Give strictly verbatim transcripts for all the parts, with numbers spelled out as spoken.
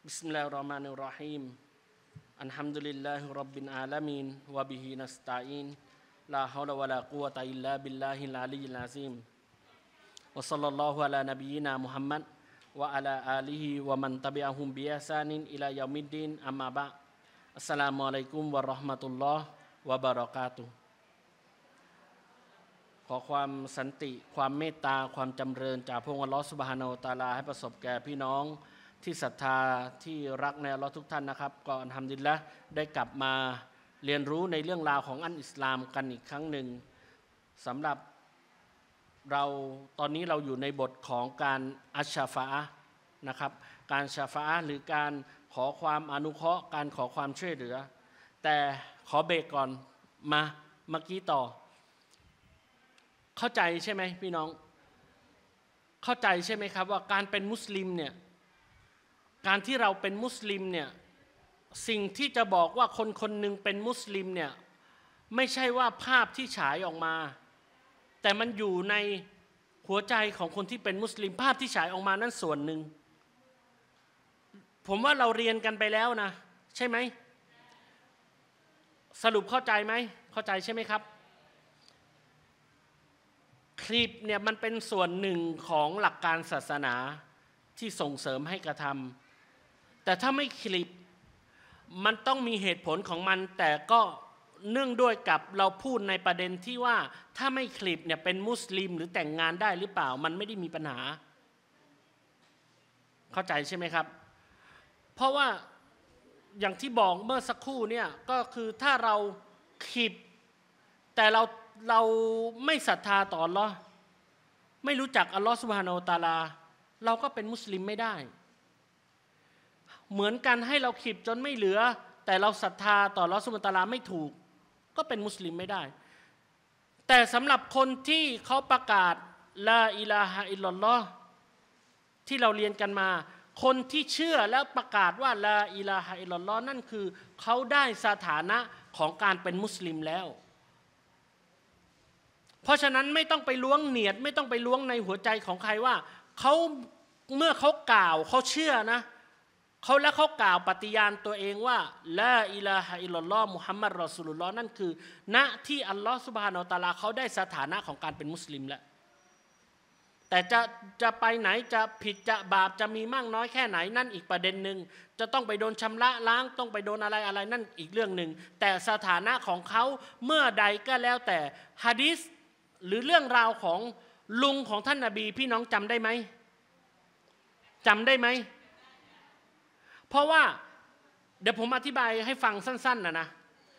بسم الله الرحمن الرحيم الحمد لله رب العالمين وبه نستعين لا حول ولا قوة إلا بالله العلي العظيم وصلى الله على نبينا محمد وعلى آله ومن تبعهم بإحسان إلى يوم الدين أما بعد السلام عليكم ورحمة الله وبركاتهขอความสันติความเมตตาความจำเริญจากพระองค์อัลเลาะห์ซุบฮานะฮูวะตะอาลาให้ประสบแก่พี่น้องที่ศรัทธาที่รักในอัลเลาะห์ทุกท่านนะครับก็อัลฮัมดุลิลละห์ได้กลับมาเรียนรู้ในเรื่องราวของอันอิสลามกันอีกครั้งหนึ่งสำหรับเราตอนนี้เราอยู่ในบทของการอัชชาฟะอะห์นะครับการชาฟะอะห์หรือการขอความอนุเคราะห์การขอความช่วยเหลือแต่ขอเบรกก่อนมาเมื่อกี้ต่อเข้าใจใช่ไหมพี่น้องเข้าใจใช่ไหมครับว่าการเป็นมุสลิมเนี่ยการที่เราเป็นมุสลิมเนี่ยสิ่งที่จะบอกว่าคนคนหนึ่งเป็นมุสลิมเนี่ยไม่ใช่ว่าภาพที่ฉายออกมาแต่มันอยู่ในหัวใจของคนที่เป็นมุสลิมภาพที่ฉายออกมานั้นส่วนหนึ่งผมว่าเราเรียนกันไปแล้วนะใช่ไหมสรุปเข้าใจไหมเข้าใจใช่ไหมครับคลิปเนี่ยมันเป็นส่วนหนึ่งของหลักการศาสนาที่ส่งเสริมให้กระทำแต่ถ้าไม่คลิปมันต้องมีเหตุผลของมันแต่ก็เนื่องด้วยกับเราพูดในประเด็นที่ว่าถ้าไม่คลิปเนี่ยเป็นมุสลิมหรือแต่งงานได้หรือเปล่ามันไม่ได้มีปัญหาเข้าใจใช่ไหมครับเพราะว่าอย่างที่บอกเมื่อสักครู่เนี่ยก็คือถ้าเราคลิปแต่เราเราไม่ศรัทธาต่ออัลเลาะห์ไม่รู้จักอัลเลาะห์ซุบฮานะฮูวะตะอาลาเราก็เป็นมุสลิมไม่ได้เหมือนกันให้เราขีบจนไม่เหลือแต่เราศรัทธาต่ออัลเลาะห์ซุบฮานะฮูวะตะอาลาไม่ถูกก็เป็นมุสลิมไม่ได้แต่สำหรับคนที่เขาประกาศลาอิลาฮะอิลลัลลอฮ์ที่เราเรียนกันมาคนที่เชื่อแล้วประกาศว่าลาอิลาฮะอิลลัลลอฮ์นั่นคือเขาได้สถานะของการเป็นมุสลิมแล้วเพราะฉะนั้นไม่ต้องไปล้วงเนียดไม่ต้องไปล้วงในหัวใจของใครว่าเขาเมื่อเขากล่าวเขาเชื่อนะเขาและเขากล่าวปฏิญาณตัวเองว่าลาอิลาฮะอิลลัลลอฮ์มุฮัมมัดรอซูลุลลอฮ์นั่นคือณที่อัลลอฮ์ซุบฮานะฮูวะตะอาลาเขาได้สถานะของการเป็นมุสลิมแล้วแต่จะจะไปไหนจะผิดจะบาปจะมีมากน้อยแค่ไหนนั่นอีกประเด็นหนึ่งจะต้องไปโดนชำระล้างต้องไปโดนอะไรอะไรนั่นอีกเรื่องหนึ่งแต่สถานะของเขาเมื่อใดก็แล้วแต่หะดีษหรือเรื่องราวของลุงของท่านนบีพี่น้องจำได้ไหมจำได้ไหมเพราะว่าเดี๋ยวผมอธิบายให้ฟังสั้นๆนะนะ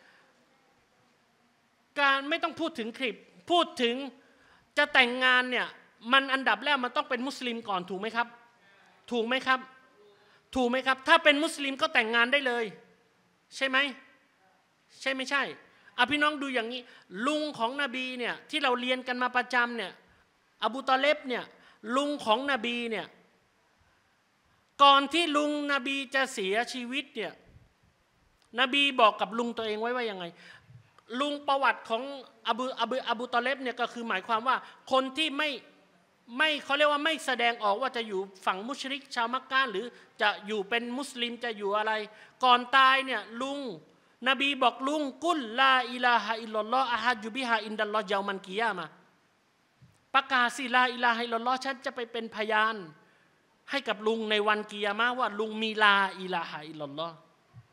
การไม่ต้องพูดถึงคลิปพูดถึงจะแต่งงานเนี่ยมันอันดับแรกมันต้องเป็นมุสลิมก่อนถูกไหมครับถูกไหมครับถูกไหมครับถ้าเป็นมุสลิมก็แต่งงานได้เลยใช่ไหมใช่ไม่ใช่อ่ะพี่น้องดูอย่างนี้ลุงของนบีเนี่ยที่เราเรียนกันมาประจำเนี่ยอบูตอเลบเนี่ยลุงของนบีเนี่ยก่อนที่ลุงนบีจะเสียชีวิตเนี่ยนบีบอกกับลุงตัวเองไว้ว่ายังไงลุงประวัติของอบูอบูอบูตอเลบเนี่ยก็คือหมายความว่าคนที่ไม่ไม่เขาเรียกว่าไม่แสดงออกว่าจะอยู่ฝั่งมุชริกชาวมักกะหรือจะอยู่เป็นมุสลิมจะอยู่อะไรก่อนตายเนี่ยลุงนบีบอกลุงกุลลาอิลาฮะอิลลัลลอฮ์อะฮัจญุบิฮาอินดัลลอฮ์ยามันกิยามะห์ประกาศสิลาอิลาฮะอิลลัลลอฮ์ฉันจะไปเป็นพยานให้กับลุงในวันกิยามะห์ว่าลุงมีลาอิลาฮะอิลลัลลอฮ์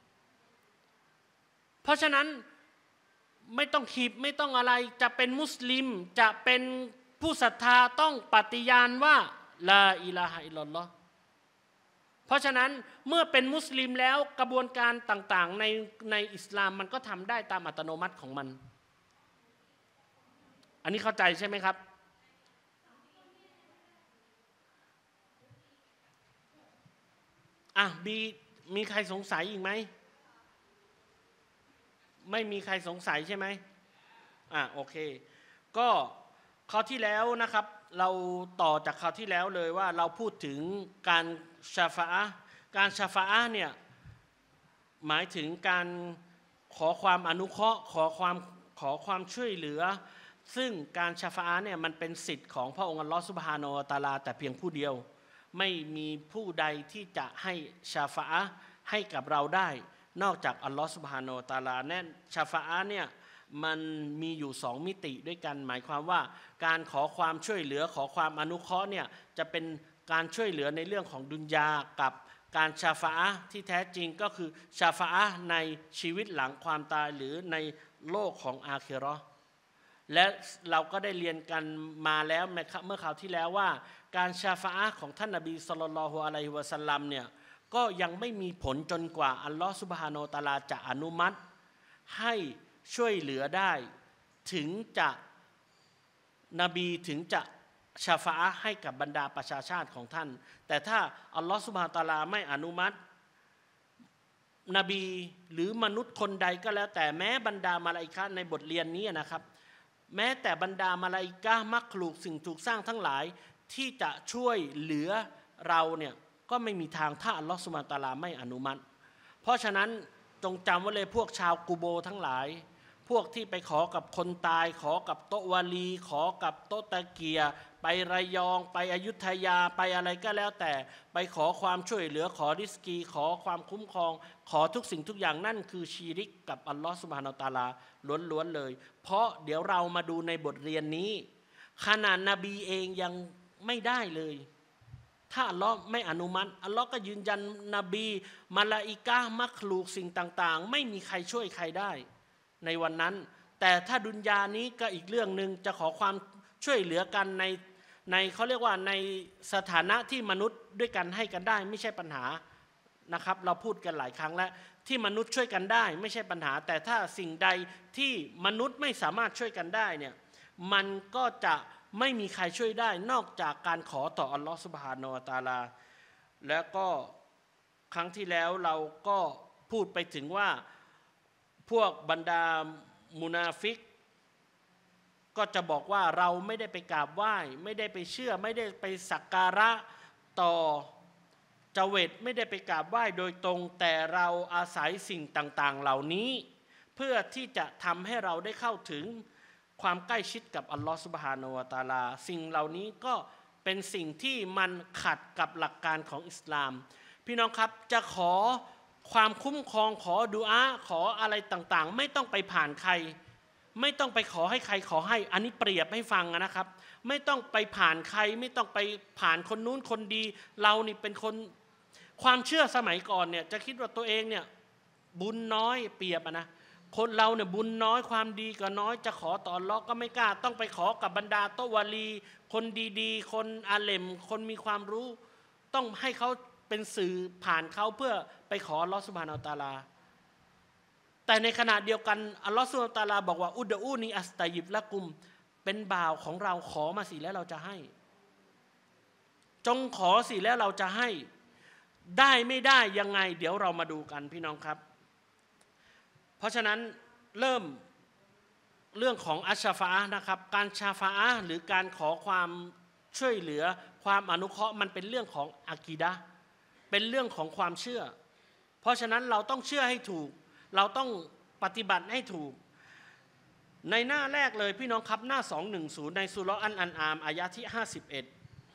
เพราะฉะนั้นไม่ต้องขีบไม่ต้องอะไรจะเป็นมุสลิมจะเป็นผู้ศรัทธาต้องปฏิญาณว่าลาอิลาฮะอิลลัลลอฮ์เพราะฉะนั้นเมื่อเป็นมุสลิมแล้วกระบวนการต่างๆในในอิสลามมันก็ทำได้ตามอัตโนมัติของมันอันนี้เข้าใจใช่ไหมครับอ่ะมีมีใครสงสัยอีกไหมไม่มีใครสงสัยใช่ไหมอ่ะโอเคก็คราวที่แล้วนะครับเราต่อจากคราวที่แล้วเลยว่าเราพูดถึงการชาฟะอะห์การชาฟะอะห์เนี่ยหมายถึงการขอความอนุเคราะห์ขอความขอความช่วยเหลือซึ่งการชาฟะอะห์เนี่ยมันเป็นสิทธิ์ของพระองค์อัลเลาะห์ซุบฮานะฮูวะตะอาลาแต่เพียงผู้เดียวไม่มีผู้ใดที่จะให้ชาฟาอะห์ให้กับเราได้นอกจากอัลลอฮฺซุบฮานะฮูวะตะอาลาแน่ชาฟาอะห์เนี่ยมันมีอยู่สองมิติด้วยกันหมายความว่าการขอความช่วยเหลือขอความอนุเคราะห์เนี่ยจะเป็นการช่วยเหลือในเรื่องของดุนยากับการชาฟาอะห์ที่แท้จริงก็คือชาฟาอะห์ในชีวิตหลังความตายหรือในโลกของอาคิเราะห์และเราก็ได้เรียนกันมาแล้วเมื่อคราวที่แล้วว่าการชาฟาอะห์ของท่านนบีศ็อลลัลลอฮุอะลัยฮิวะซัลลัมเนี่ยก็ยังไม่มีผลจนกว่าอัลลอฮฺซุบฮานะฮูวะตะอาลาจะอนุมัติให้ช่วยเหลือได้ถึงจะนบีถึงจะชาฟาอะห์ให้กับบรรดาประชาชาติของท่านแต่ถ้าอัลลอฮฺซุบฮานะฮูวะตะอาลาไม่อนุมัตินบีหรือมนุษย์คนใดก็แล้วแต่แม้บรรดามาลาอิกะฮ์ในบทเรียนนี้นะครับแม้แต่บรรดามาลาอิกะฮ์มักลุกสิ่งถูกสร้างทั้งหลายที่จะช่วยเหลือเราเนี่ยก็ไม่มีทางถ้าอัลลอฮฺซุบฮานะฮูวะตะอาลาไม่อนุมัติเพราะฉะนั้นจงจำไว้เลยพวกชาวกูโบทั้งหลายพวกที่ไปขอกับคนตายขอกับโตวาลีขอกับโตตะเกียไประยองไปอยุธยาไปอะไรก็แล้วแต่ไปขอความช่วยเหลือขอริสกีขอความคุ้มครองขอทุกสิ่งทุกอย่างนั่นคือชีริกกับอัลลอฮฺซุบฮานะฮูวะตะอาลาล้วนๆเลยเพราะเดี๋ยวเรามาดูในบทเรียนนี้ขนาดนบีเองยังไม่ได้เลยถ้าอัลลอฮ์ไม่อนุมัติอัลลอฮ์ก็ยืนยันนบีมาลาอิกะฮ์มักลุกสิ่งต่างๆไม่มีใครช่วยใครได้ในวันนั้นแต่ถ้าดุนยานี้ก็อีกเรื่องหนึ่งจะขอความช่วยเหลือกันในในเขาเรียกว่าในสถานะที่มนุษย์ด้วยกันให้กันได้ไม่ใช่ปัญหานะครับเราพูดกันหลายครั้งแล้วที่มนุษย์ช่วยกันได้ไม่ใช่ปัญหาแต่ถ้าสิ่งใดที่มนุษย์ไม่สามารถช่วยกันได้เนี่ยมันก็จะไม่มีใครช่วยได้นอกจากการขอต่ออัลลอฮฺซุบฮานะฮูวะตะอาลาแล้วก็ครั้งที่แล้วเราก็พูดไปถึงว่าพวกบรรดามุนาฟิกก็จะบอกว่าเราไม่ได้ไปกราบไหว้ไม่ได้ไปเชื่อไม่ได้ไปสักการะต่อเจเวตไม่ได้ไปกราบไหว้โดยตรงแต่เราอาศัยสิ่งต่างๆเหล่านี้เพื่อที่จะทำให้เราได้เข้าถึงความใกล้ชิดกับอัลลอฮฺซุบฮานะฮูวะตะอาลาสิ่งเหล่านี้ก็เป็นสิ่งที่มันขัดกับหลักการของอิสลามพี่น้องครับจะขอความคุ้มครองขอดุอาขออะไรต่างๆไม่ต้องไปผ่านใครไม่ต้องไปขอให้ใครขอให้อันนี้เปรียบให้ฟังนะครับไม่ต้องไปผ่านใครไม่ต้องไปผ่านคนนู้นคนดีเรานี่เป็นคนความเชื่อสมัยก่อนเนี่ยจะคิดว่าตัวเองเนี่ยบุญน้อยเปรียบนะคนเราเนี่ยบุญน้อยความดีก็น้อยจะขอต่ออัลเลาะห์ก็ไม่กล้าต้องไปขอกับบรรดาโตวาลีคนดีๆคนอาเลมคนมีความรู้ต้องให้เขาเป็นสื่อผ่านเขาเพื่อไปขออัลเลาะห์ซุบฮานะฮูวะตะอาลาแต่ในขณะเดียวกันอัลลอฮฺซุบฮานะฮูวะตะอาลาบอกว่าอุดอูนีอัสตัยิบละกุมเป็นบ่าวของเราขอมาสิแล้วเราจะให้จงขอสิแล้วเราจะให้ได้ไม่ได้ยังไงเดี๋ยวเรามาดูกันพี่น้องครับเพราะฉะนั้นเริ่มเรื่องของอัชชาฟาอะห์นะครับการชาฟาอะห์หรือการขอความช่วยเหลือความอนุเคราะห์มันเป็นเรื่องของอะกีดะห์เป็นเรื่องของความเชื่อเพราะฉะนั้นเราต้องเชื่อให้ถูกเราต้องปฏิบัติให้ถูกในหน้าแรกเลยพี่น้องครับหน้าสองร้อยสิบในซูเราะห์อันอันอามอายะที่ห้าสิบเอ็ด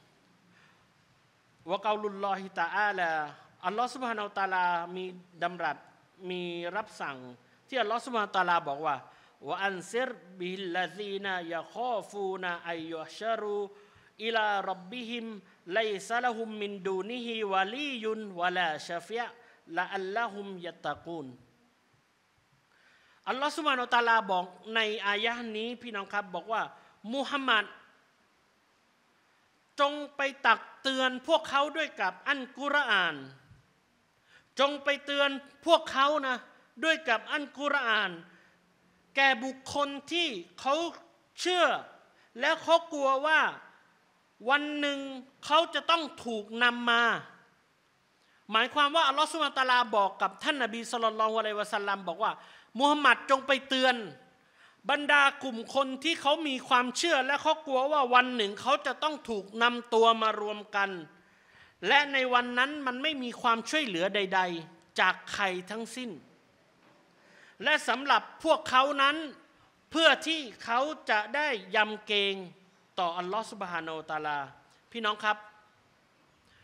วะกอลุลลอฮิตะอาลาอัลลอฮฺซุบฮานะฮูวะตะอาลามีดำรัสมีรับสั่งที่อัลลอฮฺซุบฮานะฮูวะตะอาลาบอกว่าวะอันซิรบิลลซีนายะคอฟูนาอัยยุชารูอิลาร็อบบิฮิมไลซะละฮุมมินดูนิฮิวะลียุนวะลาชะฟิอ์ละอัลละฮุมยัตตะกูนอัลลอฮฺซุบฮานะฮูวะตะอาลาบอกในอายะห์นี้พี่น้องครับบอกว่ามุฮัมมัดจงไปตักเตือนพวกเขาด้วยกับอัลกุรอานจงไปเตือนพวกเขานะด้วยกับอัลกุรอานแก่บุคคลที่เขาเชื่อและเขากลัวว่าวันหนึ่งเขาจะต้องถูกนำมาหมายความว่าอัลลอฮฺซุบฮานะฮูวะตะอาลาบอกกับท่านนบีศ็อลลัลลอฮุอะลัยฮิวะซัลลัมบอกว่ามุฮัมมัดจงไปเตือนบรรดากลุ่มคนที่เขามีความเชื่อและเขากลัวว่าวันหนึ่งเขาจะต้องถูกนำตัวมารวมกันและในวันนั้นมันไม่มีความช่วยเหลือใดๆจากใครทั้งสิ้นและสำหรับพวกเขานั้นเพื่อที่เขาจะได้ยำเกรงต่ออัลลอฮฺซุบฮานะฮูวะตะอาลาพี่น้องครับ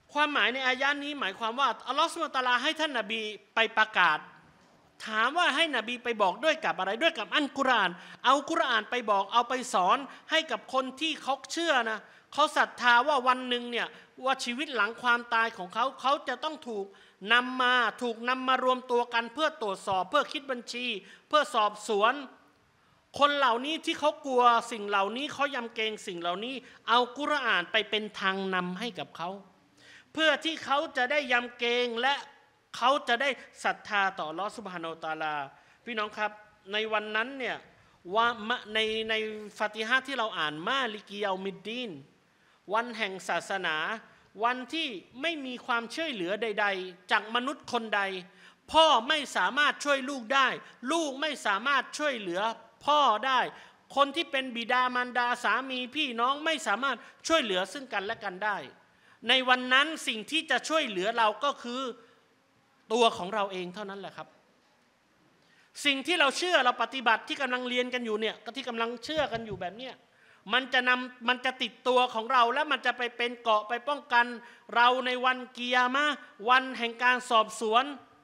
ความหมายในอายะนี้หมายความว่าอัลลอฮฺซุบฮานะฮูวะตะอาลาให้ท่านนบีไปประกาศถามว่าให้นบีไปบอกด้วยกับอะไรด้วยกับอัลกุรอานเอากุรอานไปบอกเอาไปสอนให้กับคนที่เขาเชื่อนะเขาศรัทธาว่าวันหนึ่งเนี่ยว่าชีวิตหลังความตายของเขาเขาจะต้องถูกนำมาถูกนำมารวมตัวกันเพื่อตรวจสอบเพื่อคิดบัญชีเพื่อสอบสวนคนเหล่านี้ที่เขากลัวสิ่งเหล่านี้เขายำเกรงสิ่งเหล่านี้เอากุรอานไปเป็นทางนำให้กับเขาเพื่อที่เขาจะได้ยำเกรงและเขาจะได้ศรัทธาต่ออัลเลาะห์ซุบฮานะฮูวะตะอาลาพี่น้องครับในวันนั้นเนี่ยว่าในในฟาติฮะห์ที่เราอ่านมาลิกิยามิดดีนวันแห่งศาสนาวันที่ไม่มีความช่วยเหลือใดๆจากมนุษย์คนใดพ่อไม่สามารถช่วยลูกได้ลูกไม่สามารถช่วยเหลือพ่อได้คนที่เป็นบิดามารดาสามีพี่น้องไม่สามารถช่วยเหลือซึ่งกันและกันได้ในวันนั้นสิ่งที่จะช่วยเหลือเราก็คือตัวของเราเองเท่านั้นแหละครับสิ่งที่เราเชื่อเราปฏิบัติที่กำลังเรียนกันอยู่เนี่ยก็ที่กำลังเชื่อกันอยู่แบบเนี้ยมันจะนำมันจะติดตัวของเราและมันจะไปเป็นเกราะไปป้องกันเราในวันกิยามะห์วันแห่งการสอบสวน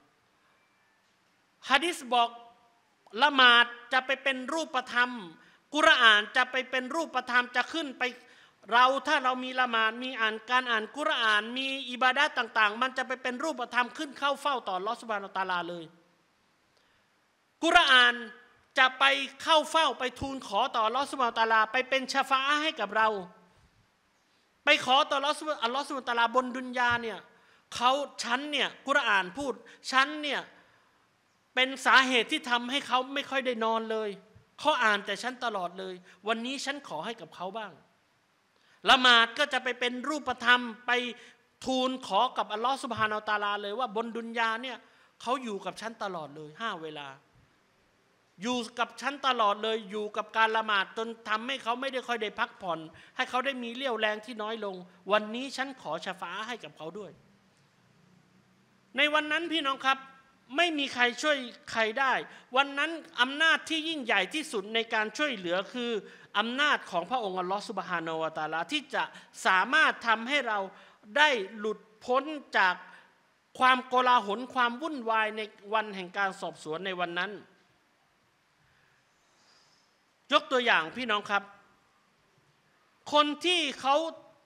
หะดีษบอกละหมาดจะไปเป็นรูปธรรมกุรอานจะไปเป็นรูปธรรมจะขึ้นไปเราถ้าเรามีละหมาดมีอ่านการอ่านกุรอานมีอิบาดะห์ต่างๆมันจะไปเป็นรูปธรรมขึ้นเข้าเฝ้าต่ออัลเลาะห์ซุบฮานะฮูวะตะอาลาเลยกุรอานจะไปเข้าเฝ้าไปทูลขอต่ออัลเลาะห์ซุบฮานะฮูวะตะอาลาไปเป็นชะฟาอะห์ให้กับเราไปขอต่ออัลเลาะห์ซุบฮานะฮูวะตะอาลาบนดุนยาเนี่ยเขาฉันเนี่ยกุรอานพูดฉันเนี่ยเป็นสาเหตุที่ทำให้เขาไม่ค่อยได้นอนเลยเขาอ่านแต่ฉันตลอดเลยวันนี้ฉันขอให้กับเขาบ้างละหมาดก็จะไปเป็นรูปธรรมไปทูลขอกับอัลลอฮฺซุบฮานะฮูวะตะอาลาเลยว่าบนดุนยาเนี่ยเขาอยู่กับฉันตลอดเลยห้าเวลาอยู่กับฉันตลอดเลยอยู่กับการละหมาดจนทำให้เขาไม่ได้ค่อยได้พักผ่อนให้เขาได้มีเรี่ยวแรงที่น้อยลงวันนี้ฉันขอชะฟาอะห์ให้กับเขาด้วยในวันนั้นพี่น้องครับไม่มีใครช่วยใครได้วันนั้นอำนาจที่ยิ่งใหญ่ที่สุดในการช่วยเหลือคืออำนาจของพระองค์อัลลอฮฺซุบฮานะฮูวะตะอาลาที่จะสามารถทำให้เราได้หลุดพ้นจากความโกลาหลความวุ่นวายในวันแห่งการสอบสวนในวันนั้นยกตัวอย่างพี่น้องครับคนที่เขา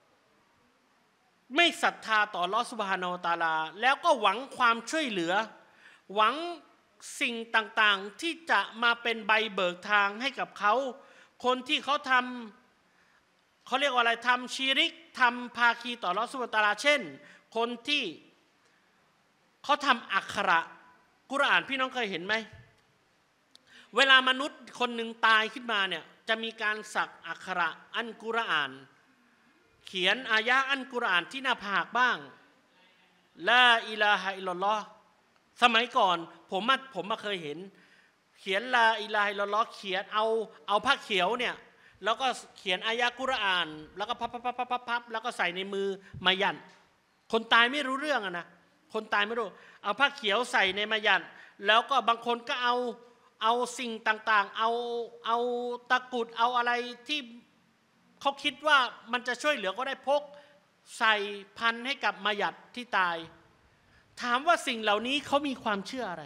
ไม่ศรัทธาต่ออัลเลาะห์ซุบฮานะฮูวะตะอาลาแล้วก็หวังความช่วยเหลือหวังสิ่งต่างๆที่จะมาเป็นใบเบิกทางให้กับเขาคนที่เขาทำเขาเรียกว่าอะไรทำชีริกทำภาคีต่ออัลเลาะห์ซุบฮานะฮูวะตะอาลาเช่นคนที่เขาทำอักขระกุรอานพี่น้องเคยเห็นไหมเวลามนุษย์คนหนึ่งตายขึ้นมาเนี่ยจะมีการสักอักขระอันกุรอานเขียนอายะอันกุรอานที่หน้าผากบ้างลาอิลาฮะอิลลัลลอฮ์สมัยก่อนผมมาผมมาเคยเห็นเขียนลาอิลาฮะอิลลัลลอฮ์เขียนเอาเอาผ้าเขียวเนี่ยแล้วก็เขียนอายะกุรอานแล้วก็พับพับพับพับพับพับแล้วก็ใส่ในมือมายันคนตายไม่รู้เรื่องอะนะคนตายไม่รู้เอาผ้าเขียวใส่ในมายันแล้วก็บางคนก็เอาเอาสิ่งต่างๆเอาเอาตะกุดเอาอะไรที่เขาคิดว่ามันจะช่วยเหลือก็ได้พกใส่พันให้กับมายัดที่ตายถามว่าสิ่งเหล่านี้เขามีความเชื่ออะไร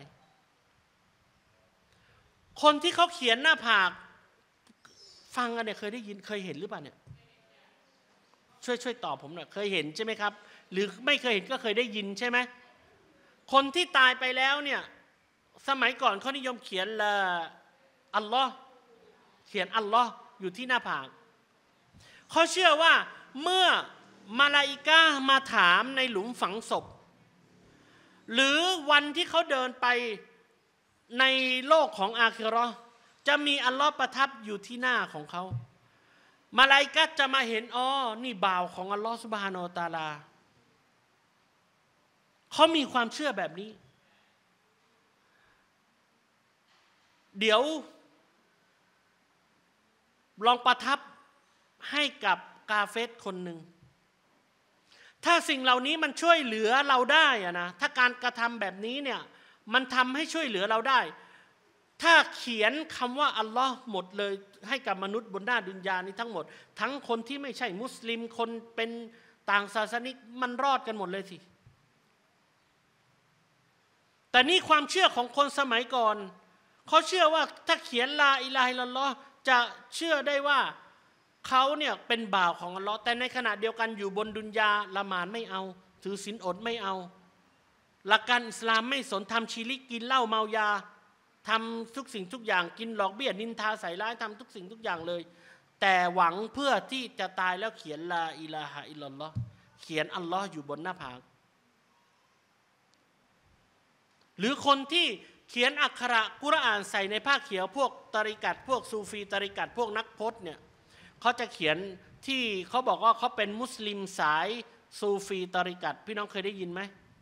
คนที่เขาเขียนหน้าผากฟังกันเนี่ยเคยได้ยินเคยเห็นหรือเปล่าเนี่ยช่วยช่วยตอบผมหน่อยเคยเห็นใช่ไหมครับหรือไม่เคยเห็นก็เคยได้ยินใช่ไหมคนที่ตายไปแล้วเนี่ยสมัยก่อนเขานิยมเขียนละอัลลอฮ์เขียนอัลลอฮ์อยู่ที่หน้าผากเขาเชื่อว่าเมื่อมาลาอิกะห์มาถามในหลุมฝังศพหรือวันที่เขาเดินไปในโลกของอาคิเราะห์จะมีอัลลอฮ์ประทับอยู่ที่หน้าของเขามาลาอิกะห์จะมาเห็นอ๋อนี่บ่าวของอัลลอฮ์ซุบฮานะฮูวะตะอาลาเขามีความเชื่อแบบนี้เดี๋ยวลองประทับให้กับกาเฟรคนหนึ่งถ้าสิ่งเหล่านี้มันช่วยเหลือเราได้อะนะถ้าการกระทำแบบนี้เนี่ยมันทำให้ช่วยเหลือเราได้ถ้าเขียนคำว่าอัลลอฮ์หมดเลยให้กับมนุษย์บนหน้าดุนยานี้ทั้งหมดทั้งคนที่ไม่ใช่มุสลิมคนเป็นต่างศาสนิกมันรอดกันหมดเลยสิแต่นี่ความเชื่อของคนสมัยก่อนเขาเชื่อว่าถ้าเขียนลาอิลาฮะอิลลัลลอฮ์จะเชื่อได้ว่าเขาเนี่ยเป็นบ่าวของอัลลอฮ์แต่ในขณะเดียวกันอยู่บนดุนยาละหมาดไม่เอาถือศีลอดไม่เอาหลักการอิสลามไม่สนทำชีริกกินเหล้าเมายาทำทุกสิ่งทุกอย่างกินหลอกเบี้ยนินทาใส่ร้ายทำทุกสิ่งทุกอย่างเลยแต่หวังเพื่อที่จะตายแล้วเขียนลาอิลาฮะอิลลัลลอฮ์เขียนอัลลอฮ์อยู่บนหน้าผากหรือคนที่เขียนอักขระกุรอานใส่ในผ้าเขียวพวกตริกัตพวกซูฟีตริกัตพวกนักพจน์เนี่ยเขาจะเขียนที่เขาบอกว่าเขาเป็นมุสลิมสายซูฟีตริกัตพี่น้องเคยได้ยินไหม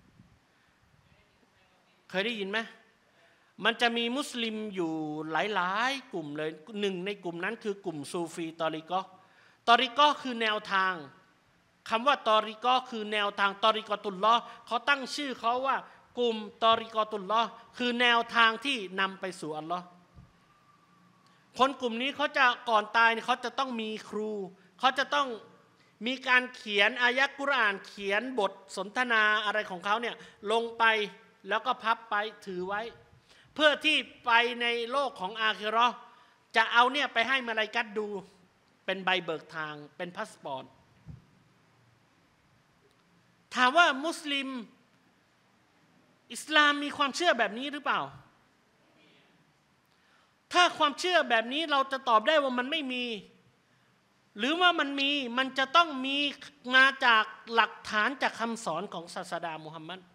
เคยได้ยินไหมมันจะมีมุสลิมอยู่หลายๆกลุ่มเลยหนึ่งในกลุ่มนั้นคือกลุ่มซูฟีตอริกอตอริกอคือแนวทางคำว่าตอริกอคือแนวทางตอริกอตุลลอฮ์เขาตั้งชื่อเขาว่ากลุ่มตอริกอตุลลอฮ์คือแนวทางที่นำไปสู่อัลลอฮ์คนกลุ่มนี้เขาจะก่อนตายเขาจะต้องมีครูเขาจะต้องมีการเขียนอายะกุรอานเขียนบทสนทนาอะไรของเขาเนี่ยลงไปแล้วก็พับไปถือไว้เพื่อที่ไปในโลกของอาคิเราะห์จะเอาเนี่ยไปให้มลาอิกะฮ์ดูเป็นใบเบิกทางเป็นพาสปอร์ตถามว่ามุสลิมอิสลามมีความเชื่อแบบนี้หรือเปล่าถ้าความเชื่อแบบนี้เราจะตอบได้ว่ามันไม่มีหรือว่ามันมีมันจะต้องมีมาจากหลักฐานจากคำสอนของศาสดามุฮัมมัด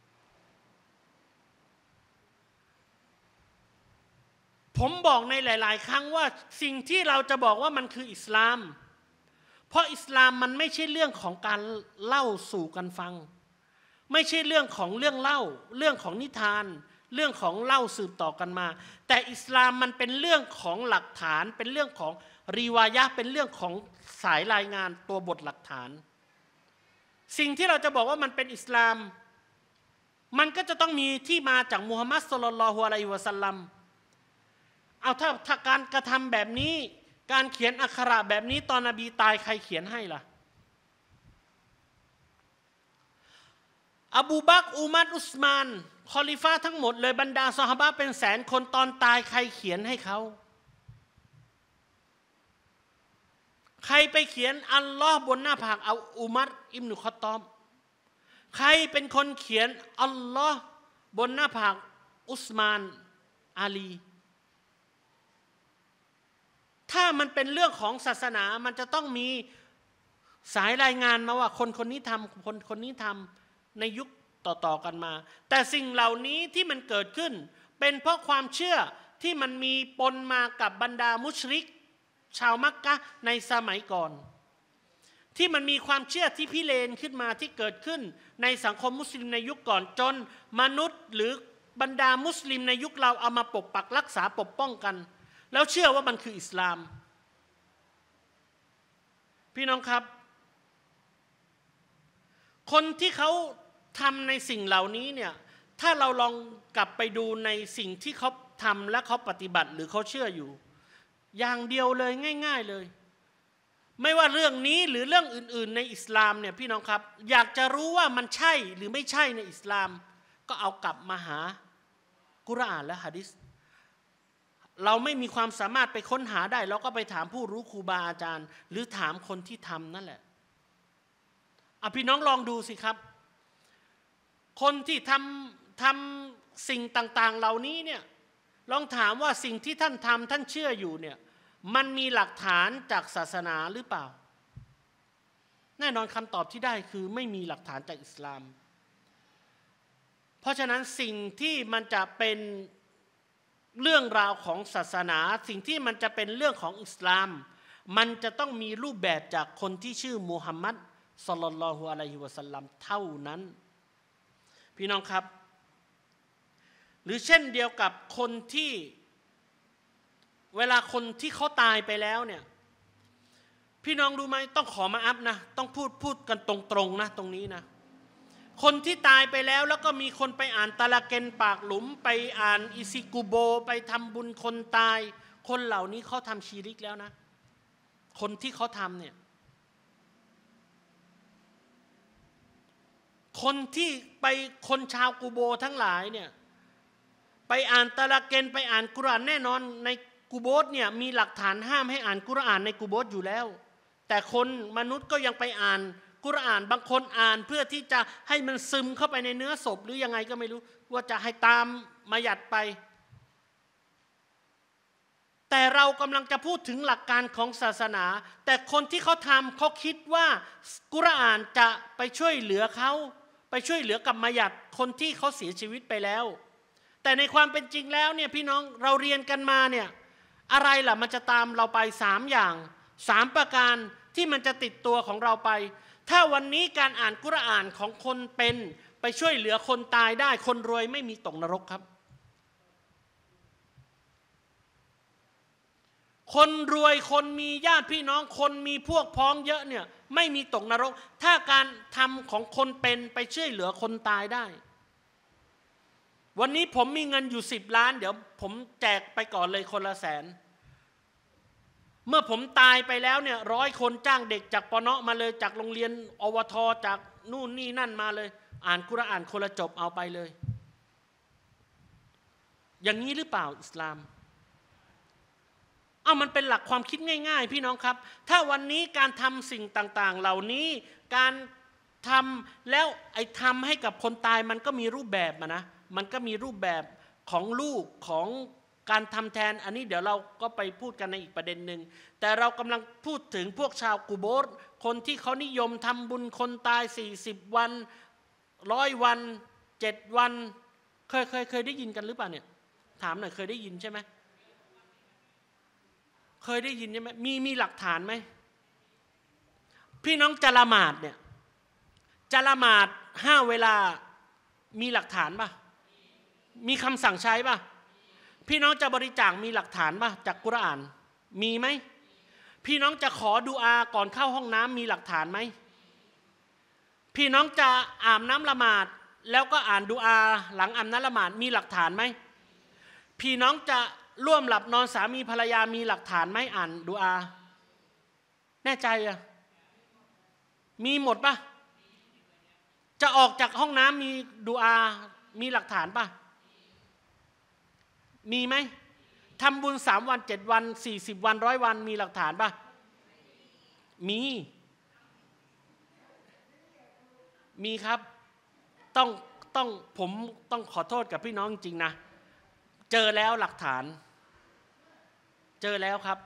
ผมบอกในหลายๆครั้งว่าสิ่งที่เราจะบอกว่ามันคืออิสลามเพราะอิสลามมันไม่ใช่เรื่องของการเล่าสู่กันฟังไม่ใช่เรื่องของเรื่องเล่าเรื่องของนิทานเรื่องของเล่าสืบต่อกันมาแต่อิสลามมันเป็นเรื่องของหลักฐานเป็นเรื่องของรีวายะห์เป็นเรื่องของสายรายงานตัวบทหลักฐานสิ่งที่เราจะบอกว่ามันเป็นอิสลามมันก็จะต้องมีที่มาจากมุฮัมมัดศ็อลลัลลอฮุอะลัยฮิวะซัลลัมเอาถ้าถ้าการกระทำแบบนี้การเขียนอักขระแบบนี้ตอนนบีตายใครเขียนให้ล่ะอบูบักรอุมัรอุสมานคอลิฟะห์ทั้งหมดเลยบรรดาซอฮาบะห์เป็นแสนคนตอนตายใครเขียนให้เขาใครไปเขียนอัลลอฮ์บนหน้าผากเอาอุมัรอิบนุคอฏฏอบใครเป็นคนเขียนอัลลอฮ์บนหน้าผากอุสมานอาลีถ้ามันเป็นเรื่องของศาสนามันจะต้องมีสายรายงานมาว่าคนคนนี้ทำคนคนนี้ทำในยุคต่อๆกันมาแต่สิ่งเหล่านี้ที่มันเกิดขึ้นเป็นเพราะความเชื่อที่มันมีปนมากับบรรดามุชริกชาวมักกะฮ์ในสมัยก่อนที่มันมีความเชื่อที่พิเรนขึ้นมาที่เกิดขึ้นในสังคมมุสลิมในยุคก่อนจนมนุษย์หรือบรรดามุสลิมในยุคเราเอามาปกปักรักษาปกป้องกันแล้วเชื่อว่ามันคืออิสลามพี่น้องครับคนที่เขาทำในสิ่งเหล่านี้เนี่ยถ้าเราลองกลับไปดูในสิ่งที่เขาทำและเขาปฏิบัติหรือเขาเชื่ออยู่อย่างเดียวเลยง่ายๆเลยไม่ว่าเรื่องนี้หรือเรื่องอื่นๆในอิสลามเนี่ยพี่น้องครับอยากจะรู้ว่ามันใช่หรือไม่ใช่ในอิสลามก็เอากลับมาหากุรอานและหะดีษเราไม่มีความสามารถไปค้นหาได้เราก็ไปถามผู้รู้ครูบาอาจารย์หรือถามคนที่ทำนั่นแหละอ่ะพี่น้องลองดูสิครับคนที่ทำทำสิ่งต่างๆเหล่านี้เนี่ยลองถามว่าสิ่งที่ท่านทำท่านเชื่ออยู่เนี่ยมันมีหลักฐานจากศาสนาหรือเปล่าแน่นอนคำตอบที่ได้คือไม่มีหลักฐานจากอิสลามเพราะฉะนั้นสิ่งที่มันจะเป็นเรื่องราวของศาสนาสิ่งที่มันจะเป็นเรื่องของอิสลามมันจะต้องมีรูปแบบจากคนที่ชื่อมุฮัมมัดศ็อลลัลลอฮุอะลัยฮิวะซัลลัมเท่านั้นพี่น้องครับหรือเช่นเดียวกับคนที่เวลาคนที่เขาตายไปแล้วเนี่ยพี่น้องรู้ไหมต้องขอมาอัพนะต้องพูดพูดกันตรงๆนะตรงนี้นะคนที่ตายไปแล้วแล้วก็มีคนไปอ่านตะละเกนปากหลุมไปอ่านอิซิกุโบไปทำบุญคนตายคนเหล่านี้เขาทำชีริกแล้วนะคนที่เขาทำเนี่ยคนที่ไปคนชาวกูโบทั้งหลายเนี่ยไปอ่านตะละเกนไปอ่านกุรอานแน่นอนในกูโบสเนี่ยมีหลักฐานห้ามให้อ่านกุรอานในกูโบสอยู่แล้วแต่คนมนุษย์ก็ยังไปอ่านกุรอานบางคนอ่านเพื่อที่จะให้มันซึมเข้าไปในเนื้อศพหรือยังไงก็ไม่รู้ว่าจะให้ตามมาหยัดไปแต่เรากำลังจะพูดถึงหลักการของศาสนาแต่คนที่เขาทำเขาคิดว่ากุรอานจะไปช่วยเหลือเขาไปช่วยเหลือกับมาหยัดคนที่เขาเสียชีวิตไปแล้วแต่ในความเป็นจริงแล้วเนี่ยพี่น้องเราเรียนกันมาเนี่ยอะไรล่ะมันจะตามเราไปสามอย่างสามประการที่มันจะติดตัวของเราไปถ้าวันนี้การอ่านกุรอานของคนเป็นไปช่วยเหลือคนตายได้คนรวยไม่มีตกนรกครับคนรวยคนมีญาติพี่น้องคนมีพวกพ้องเยอะเนี่ยไม่มีตกนรกถ้าการทำของคนเป็นไปช่วยเหลือคนตายได้วันนี้ผมมีเงินอยู่สิบล้านเดี๋ยวผมแจกไปก่อนเลยคนละแสนเมื่อผมตายไปแล้วเนี่ยร้อยคนจ้างเด็กจากปนมาเลยจากโรงเรียนอวทจากนู่นนี่นั่นมาเลยอ่านกุรอานคนละจบเอาไปเลยอย่างนี้หรือเปล่าอิสลามเอามันเป็นหลักความคิดง่ายๆพี่น้องครับถ้าวันนี้การทำสิ่งต่างๆเหล่านี้การทำแล้วไอ้ทำให้กับคนตายมันก็มีรูปแบบมานะมันก็มีรูปแบบของลูกของการทำแทนอันนี้เดี๋ยวเราก็ไปพูดกันในอีกประเด็นหนึ่งแต่เรากำลังพูดถึงพวกชาวกูโบสคนที่เขานิยมทำบุญคนตายสี่สิบวันร้อยวันเจ็ดวันเคยเคยเคยได้ยินกันหรือเปล่าเนี่ยถามหน่อยเคยได้ยินใช่ไหมเคยได้ยินใช่ไหมมีมีหลักฐานไหมพี่น้องจะละหมาดเนี่ยจะละหมาดห้าเวลามีหลักฐานป่ะมีคำสั่งใช้ป่ะพี่น้องจะบริจาคมีหลักฐานป่ะจากกุรอานมีไหมพี่น้องจะขอดุอาก่อนเข้าห้องน้ำมีหลักฐานไหมพี่น้องจะอาบน้ำละหมาดแล้วก็อ่านดุอาหลังอาบน้ำละหมาดมีหลักฐานไหมพี่น้องจะร่วมหลับนอนสามีภรรยามีหลักฐานไหมอ่านดุอาแน่ใจอ่ะมีหมดป่ะจะออกจากห้องน้ำมีดุอามีหลักฐานป่ะมีไหมทำบุญสามวันเจ็ดวันสี่สิบวันร้อยวันมีหลักฐานป่ะมีมีครับต้องต้องผมต้องขอโทษกับพี่น้องจริงๆนะเจอแล้วหลักฐานเจอแล้วครับ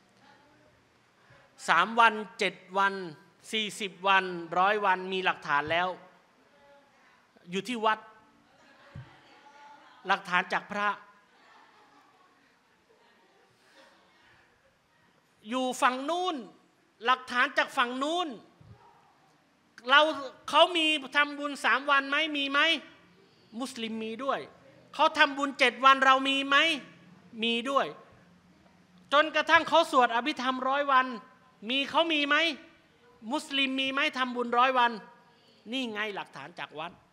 สามวันเจ็ดวันสี่สิบวันร้อยวันมีหลักฐานแล้วอยู่ที่วัดหลักฐานจากพระอยู่ฝั่งนู้นหลักฐานจากฝั่งนู้นเราเขามีทำบุญสามวันไหมมีไหมมุสลิมมีด้วยเขาทำบุญเจ็ดวันเรามีไหมมีด้วยจนกระทั่งเขาสวดอภิธรรมร้อยวันมีเขามีไหมมุสลิมมีไหมทำบุญร้อยวันนี่ไงหลักฐานจากวัด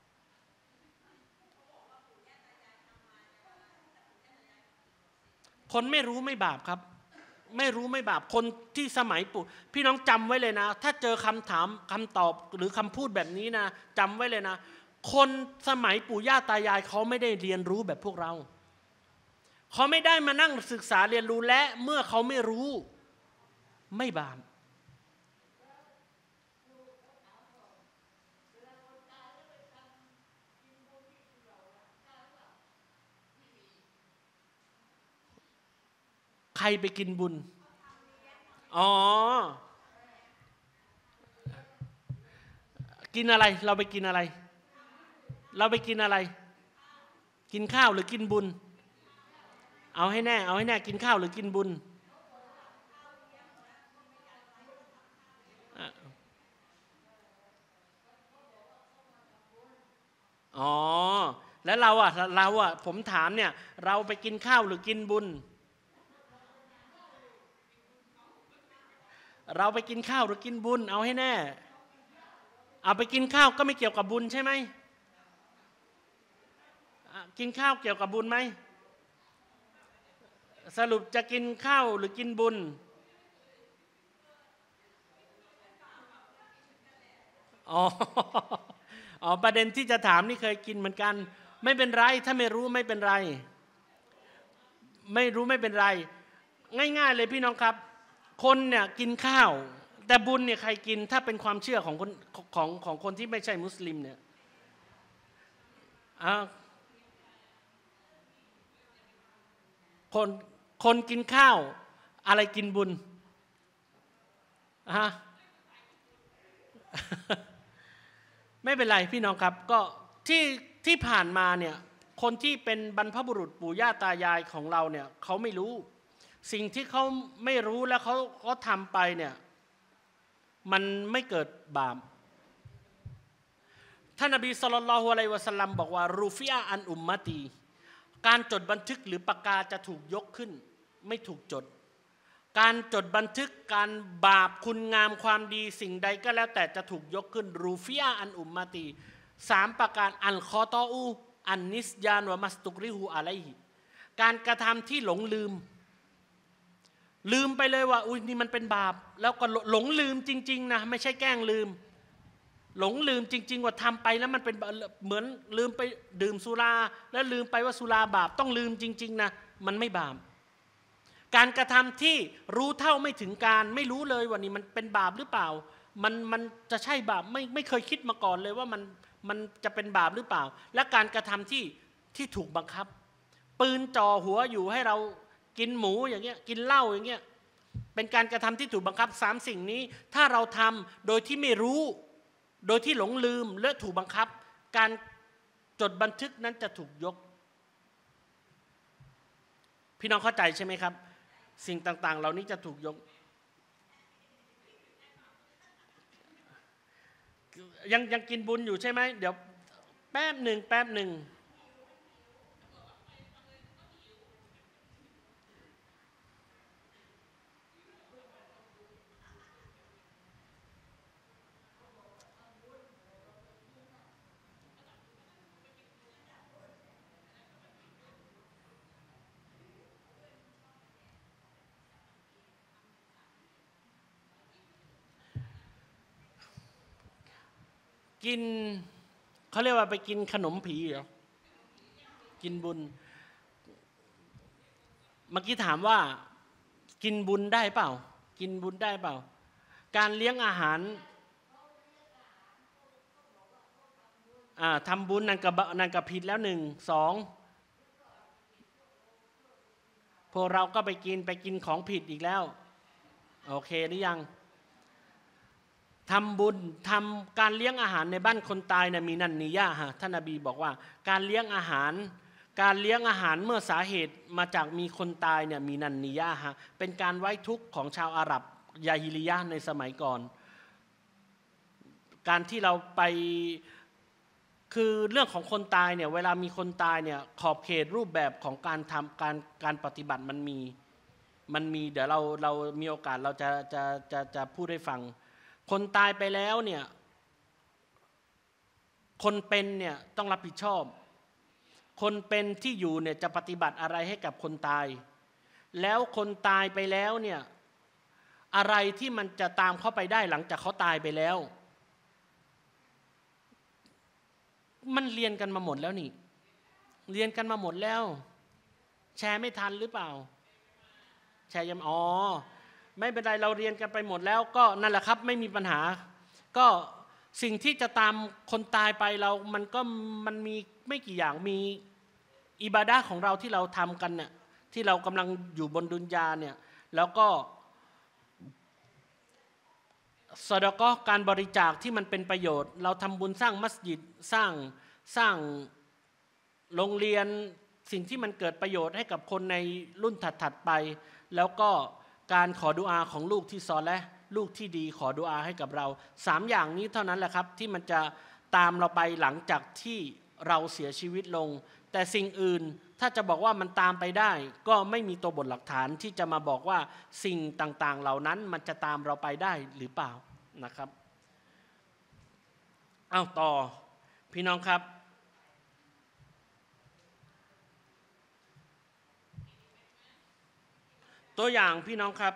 คนไม่รู้ไม่บาปครับไม่รู้ไม่บาปคนที่สมัยปู่พี่น้องจำไว้เลยนะถ้าเจอคำถามคำตอบหรือคำพูดแบบนี้นะจำไว้เลยนะคนสมัยปู่ย่าตายายเขาไม่ได้เรียนรู้แบบพวกเราเขาไม่ได้มานั่งศึกษาเรียนรู้และเมื่อเขาไม่รู้ไม่บาปใครไปกินบุญอ๋อกินอะไรเราไปกินอะไรเราไปกินอะไรกินข้าวหรือกินบุญเอาให้แน่เอาให้แน่กินข้าวหรือกินบุญอ๋อแล้วเราอ่ะเราอ่ะผมถามเนี่ยเราไปกินข้าวหรือกินบุญเราไปกินข้าวหรือกินบุญเอาให้แน่เอาไปกินข้าวก็ไม่เกี่ยวกับบุญใช่ไหมกินข้าวเกี่ยวกับบุญไหมสรุปจะกินข้าวหรือกินบุญอ๋ออ๋อประเด็นที่จะถามนี่เคยกินเหมือนกันไม่เป็นไรถ้าไม่รู้ไม่เป็นไรไม่รู้ไม่เป็นไรง่ายๆเลยพี่น้องครับคนเนี่ยกินข้าวแต่บุญเนี่ยใครกินถ้าเป็นความเชื่อของคนของของคนที่ไม่ใช่มุสลิมเนี่ยคนคนกินข้าวอะไรกินบุญฮะ ไม่เป็นไรพี่น้องครับก็ที่ที่ผ่านมาเนี่ยคนที่เป็นบรรพบุรุษปู่ย่าตายายของเราเนี่ยเขาไม่รู้สิ่งที่เขาไม่รู้แล้วเขาเขาทำไปเนี่ยมันไม่เกิดบาปท่านนบีศ็อลลัลลอฮุอะลัยฮิวะซัลลัมบอกว่ารูฟิอาอันอุมมะตีการจดบันทึกหรือปากกาจะถูกยกขึ้นไม่ถูกจดการจดบันทึกการบาปคุณงามความดีสิ่งใดก็แล้วแต่จะถูกยกขึ้นรูฟิอาอันอุมมะตีสามประการอันคอตออูอันนิสยานวะมัสตุกริฮูอะลัยฮิการกระทำที่หลงลืมลืมไปเลยว่าอุ้ยนี่มันเป็นบาปแล้วก็หลงลืมจริงๆนะไม่ใช่แกล้งลืมหลงลืมจริงๆว่าทำไปแล้วมันเป็นเหมือนลืมไปดื่มสุราแล้วลืมไปว่าสุราบาปต้องลืมจริงๆนะมันไม่บาปการกระทำที่รู้เท่าไม่ถึงการไม่รู้เลยว่านี่มันเป็นบาปหรือเปล่ามันมันจะใช่บาปไม่ไม่เคยคิดมาก่อนเลยว่ามันมันจะเป็นบาปหรือเปล่าและการกระทำที่ที่ถูกบังคับปืนจ่อหัวอยู่ให้เรากินหมูอย่างเงี้ยกินเหล้าอย่างเงี้ยเป็นการกระทำที่ถูกบังคับสามสิ่งนี้ถ้าเราทำโดยที่ไม่รู้โดยที่หลงลืมและถูกบังคับการจดบันทึกนั้นจะถูกยกพี่น้องเข้าใจใช่ไหมครับสิ่งต่างๆเหล่านี้จะถูกยกยังยังกินบุญอยู่ใช่ไหมเดี๋ยวแป๊บหนึ่งแป๊บหนึ่งกินเขาเรียกว่าไปกินขนมผีเหรอกินบุญเมื่อกี้ถามว่ากินบุญได้เปล่ากินบุญได้เปล่าการเลี้ยงอาหารอ่าทำบุญนั่นกับนั่นกับผิดแล้วหนึ่งสองพวกเราก็ไปกินไปกินของผิดอีกแล้วโอเคหรือยังทำบุญทำการเลี้ยงอาหารในบ้านคนตายเนี่ยมีนันนิยะฮะท่านนบีบอกว่าการเลี้ยงอาหารการเลี้ยงอาหารเมื่อสาเหตุมาจากมีคนตายเนี่ยมีนันนิยะฮะเป็นการไว้ทุกข์ของชาวอาหรับยาฮิลิยะห์ในสมัยก่อนการที่เราไปคือเรื่องของคนตายเนี่ยเวลามีคนตายเนี่ยขอบเขตรูปแบบของการทำการการปฏิบัติมันมีมันมีเดี๋ยวเราเรามีโอกาสเราจะจะจะจะพูดให้ฟังคนตายไปแล้วเนี่ยคนเป็นเนี่ยต้องรับผิดชอบคนเป็นที่อยู่เนี่ยจะปฏิบัติอะไรให้กับคนตายแล้วคนตายไปแล้วเนี่ยอะไรที่มันจะตามเข้าไปได้หลังจากเขาตายไปแล้วมันเรียนกันมาหมดแล้วนี่เรียนกันมาหมดแล้วแชร์ไม่ทันหรือเปล่าแชร์ยังอ๋อไม่เป็นไรเราเรียนกันไปหมดแล้วก็นั่นแหละครับไม่มีปัญหาก็สิ่งที่จะตามคนตายไปเรามันก็มันมีไม่กี่อย่างมีอิบาดะห์ของเราที่เราทำกันเนี่ยที่เรากำลังอยู่บนดุนยาเนี่ยแล้วก็ซอดาเกาะห์การบริจาคที่มันเป็นประโยชน์เราทำบุญสร้างมัสยิดสร้างสร้างโรงเรียนสิ่งที่มันเกิดประโยชน์ให้กับคนในรุ่นถัดๆไปแล้วก็การขอดุอาของลูกที่ซอเลห์ลูกที่ดีขอดุอาให้กับเราสามอย่างนี้เท่านั้นแหละครับที่มันจะตามเราไปหลังจากที่เราเสียชีวิตลงแต่สิ่งอื่นถ้าจะบอกว่ามันตามไปได้ก็ไม่มีตัวบทหลักฐานที่จะมาบอกว่าสิ่งต่างๆเหล่านั้นมันจะตามเราไปได้หรือเปล่านะครับเอาต่อพี่น้องครับตัวอย่างพี่น้องครับ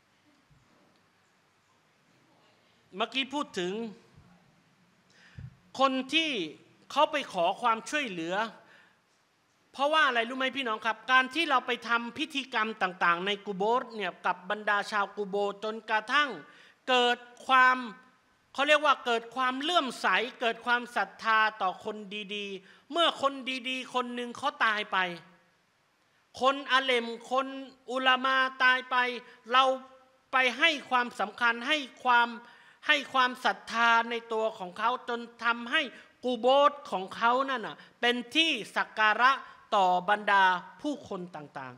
เมื่อกี้พูดถึงคนที่เขาไปขอความช่วยเหลือเพราะว่าอะไรรู้ไหมพี่น้องครับการที่เราไปทำพิธีกรรมต่างๆในกุโบร์เนี่ยกับบรรดาชาวกุโบร์จนกระทั่งเกิดความเขาเรียกว่าเกิดความเลื่อมใสเกิดความศรัทธาต่อคนดีๆเมื่อคนดีๆคนหนึ่งเขาตายไปคนอาเลมคนอุลามาตายไปเราไปให้ความสำคัญให้ความให้ความศรัทธาในตัวของเขาจนทำให้กุโบร์ของเขานั่นน่ะเป็นที่สักการะต่อบรรดาผู้คนต่าง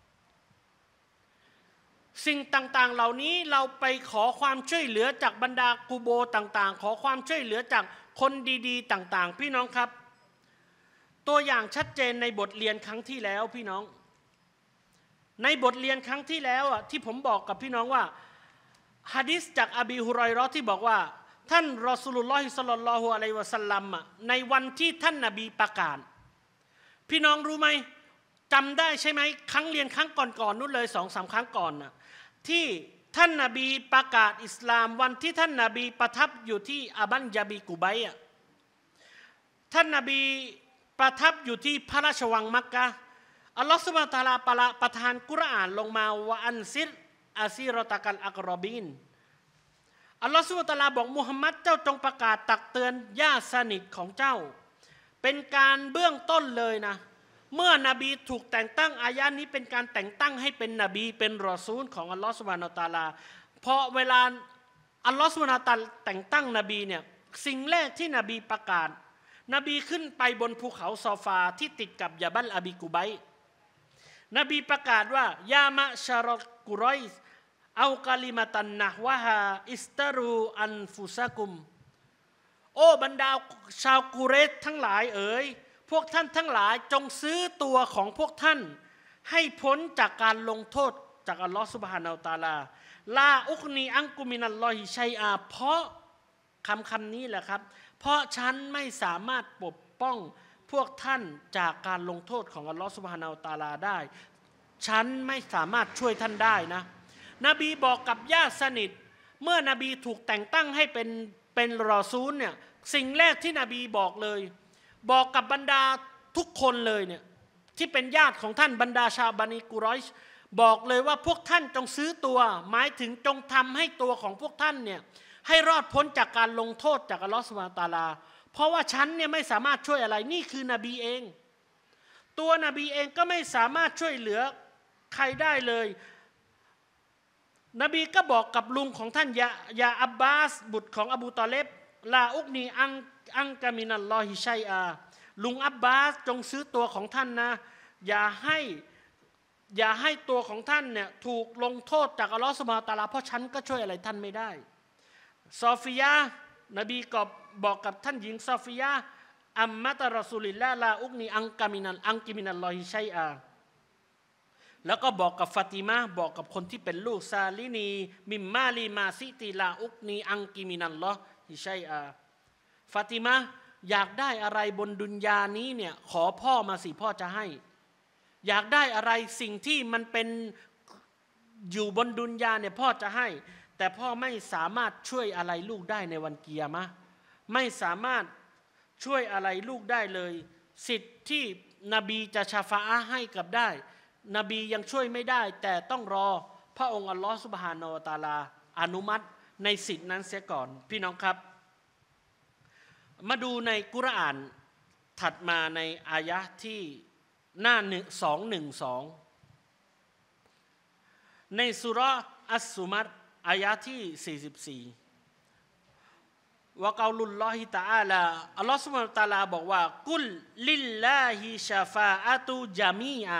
ๆสิ่งต่างๆเหล่านี้เราไปขอความช่วยเหลือจากบรรดากุโบร์ต่างๆขอความช่วยเหลือจากคนดีๆต่างๆพี่น้องครับตัวอย่างชัดเจนในบทเรียนครั้งที่แล้วพี่น้องในบทเรียนครั้งที่แล้วอ่ะที่ผมบอกกับพี่น้องว่าหะดีษจากอบีฮุรอยเราะห์ที่บอกว่าท่านรอซูลุลลอฮิศ็อลลัลลอฮุอะลัยฮิวะซัลลัมในวันที่ท่านนบีประกาศพี่น้องรู้ไหมจำได้ใช่ไหมครั้งเรียนครั้งก่อนๆนู้นเลยสองสามครั้งก่อนน่ะที่ท่านนบีประกาศอิสลามวันที่ท่านนบีประทับอยู่ที่อาบันยาบีกุไบอ่ะท่านนบีประทับอยู่ที่พระราชวังมักกะฮ์อัลลอฮฺซุบฮานะฮูวะตะอาลาประทานกุรอานลงมาวะอันซิรอาซีรอตะกัลอักรอบีนอัลลอฮฺซุบฮานะฮูวะตะอาลาบอกมุฮัมมัดเจ้าจงประกาศตักเตือนญาติสนิทของเจ้าเป็นการเบื้องต้นเลยนะเมื่อนบีถูกแต่งตั้งอายะนี้เป็นการแต่งตั้งให้เป็นนบีเป็นรอซูลของอัลลอฮฺซุบฮานะฮูวะตะอาลาเพราะเวลาอัลลอฮฺซุบฮานะฮูวะตะอาลาแต่งตั้งนบีเนี่ยสิ่งแรกที่นบีประกาศนบีขึ้นไปบนภูเขาซอฟาที่ติดกับยาบัลอบีกุไบนบีประกาศว่ายามะชารอกุรอยส์เอากาลิมาตันนะวะฮาอิสตารูอันฟุซะกุมโอ้บรรดาชาวกุเรชทั้งหลายเอ๋ยพวกท่านทั้งหลายจงซื้อตัวของพวกท่านให้พ้นจากการลงโทษจากอัลลอฮฺซุบฮานะฮูวะตะอาลาลาอุกนีอังกุมินัลลอฮิชัยอาเพราะคำคำนี้แหละครับเพราะฉันไม่สามารถปกป้องพวกท่านจากการลงโทษของอัลลอฮฺซุบฮานะฮูวะตะอาลาได้ฉันไม่สามารถช่วยท่านได้นะนบีบอกกับญาติสนิทเมื่อนบีถูกแต่งตั้งให้เป็นเป็นรอซูลเนี่ยสิ่งแรกที่นบีบอกเลยบอกกับบรรดาทุกคนเลยเนี่ยที่เป็นญาติของท่านบรรดาชาวบันิกุรอยช์บอกเลยว่าพวกท่านจงซื้อตัวหมายถึงจงทำให้ตัวของพวกท่านเนี่ยให้รอดพ้นจากการลงโทษจากอัลลอฮฺซุบฮานะฮูวะตะอาลาเพราะว่าฉันเนี่ยไม่สามารถช่วยอะไรนี่คือนบีเองตัวนบีเองก็ไม่สามารถช่วยเหลือใครได้เลยนบีก็บอกกับลุงของท่านยายาอับบาสบุตรของอบูตอเลบลาอุกนีอังอังกามินัลลอฮิชัยอาลุงอับบาสจงซื้อตัวของท่านนะอย่าให้อย่าให้ตัวของท่านเนี่ยถูกลงโทษจากอัลลอฮฺซุบฮานะฮูวะตะอาลาเพราะฉันก็ช่วยอะไรท่านไม่ได้ซอฟิยะนบีก็บอกกับท่านหญิงซอฟิยะอัมมะตะรอซูลิลลาห์ลาอุกนีอังกามินัลอังกิมินัลลอฮิชัยอาแล้วก็บอกกับฟาติมาบอกกับคนที่เป็นลูกซาลินีมิมมาลีมาซิติลาอุกนีอังกิมินัลลอฮิชัยอาฟาติมาอยากได้อะไรบนดุนยานี้เนี่ยขอพ่อมาสิพ่อจะให้อยากได้อะไรสิ่งที่มันเป็นอยู่บนดุนยาเนี่ยพ่อจะให้แต่พ่อไม่สามารถช่วยอะไรลูกได้ในวันกิยามะห์ไม่สามารถช่วยอะไรลูกได้เลยสิทธิ์ที่นบีจะชาฟาอะห์ให้กับได้นบียังช่วยไม่ได้แต่ต้องรอพระองค์อัลลอฮฺซุบฮานะฮูวะตะอาลาอนุมัติในสิทธินั้นเสียก่อนพี่น้องครับมาดูในกุรอานถัดมาในอายะห์ที่หน้าสองหนึ่งสองในสุเราะห์อัสซุมัรอายะห์ที่สี่สิบสี่วะกอลุลลอฮิตะอาลาอัลลอฮฺซุบฮานะฮูวะตะอาลาบอกว่ากุลลิลลาฮิชาฟาอะตุญะมีอา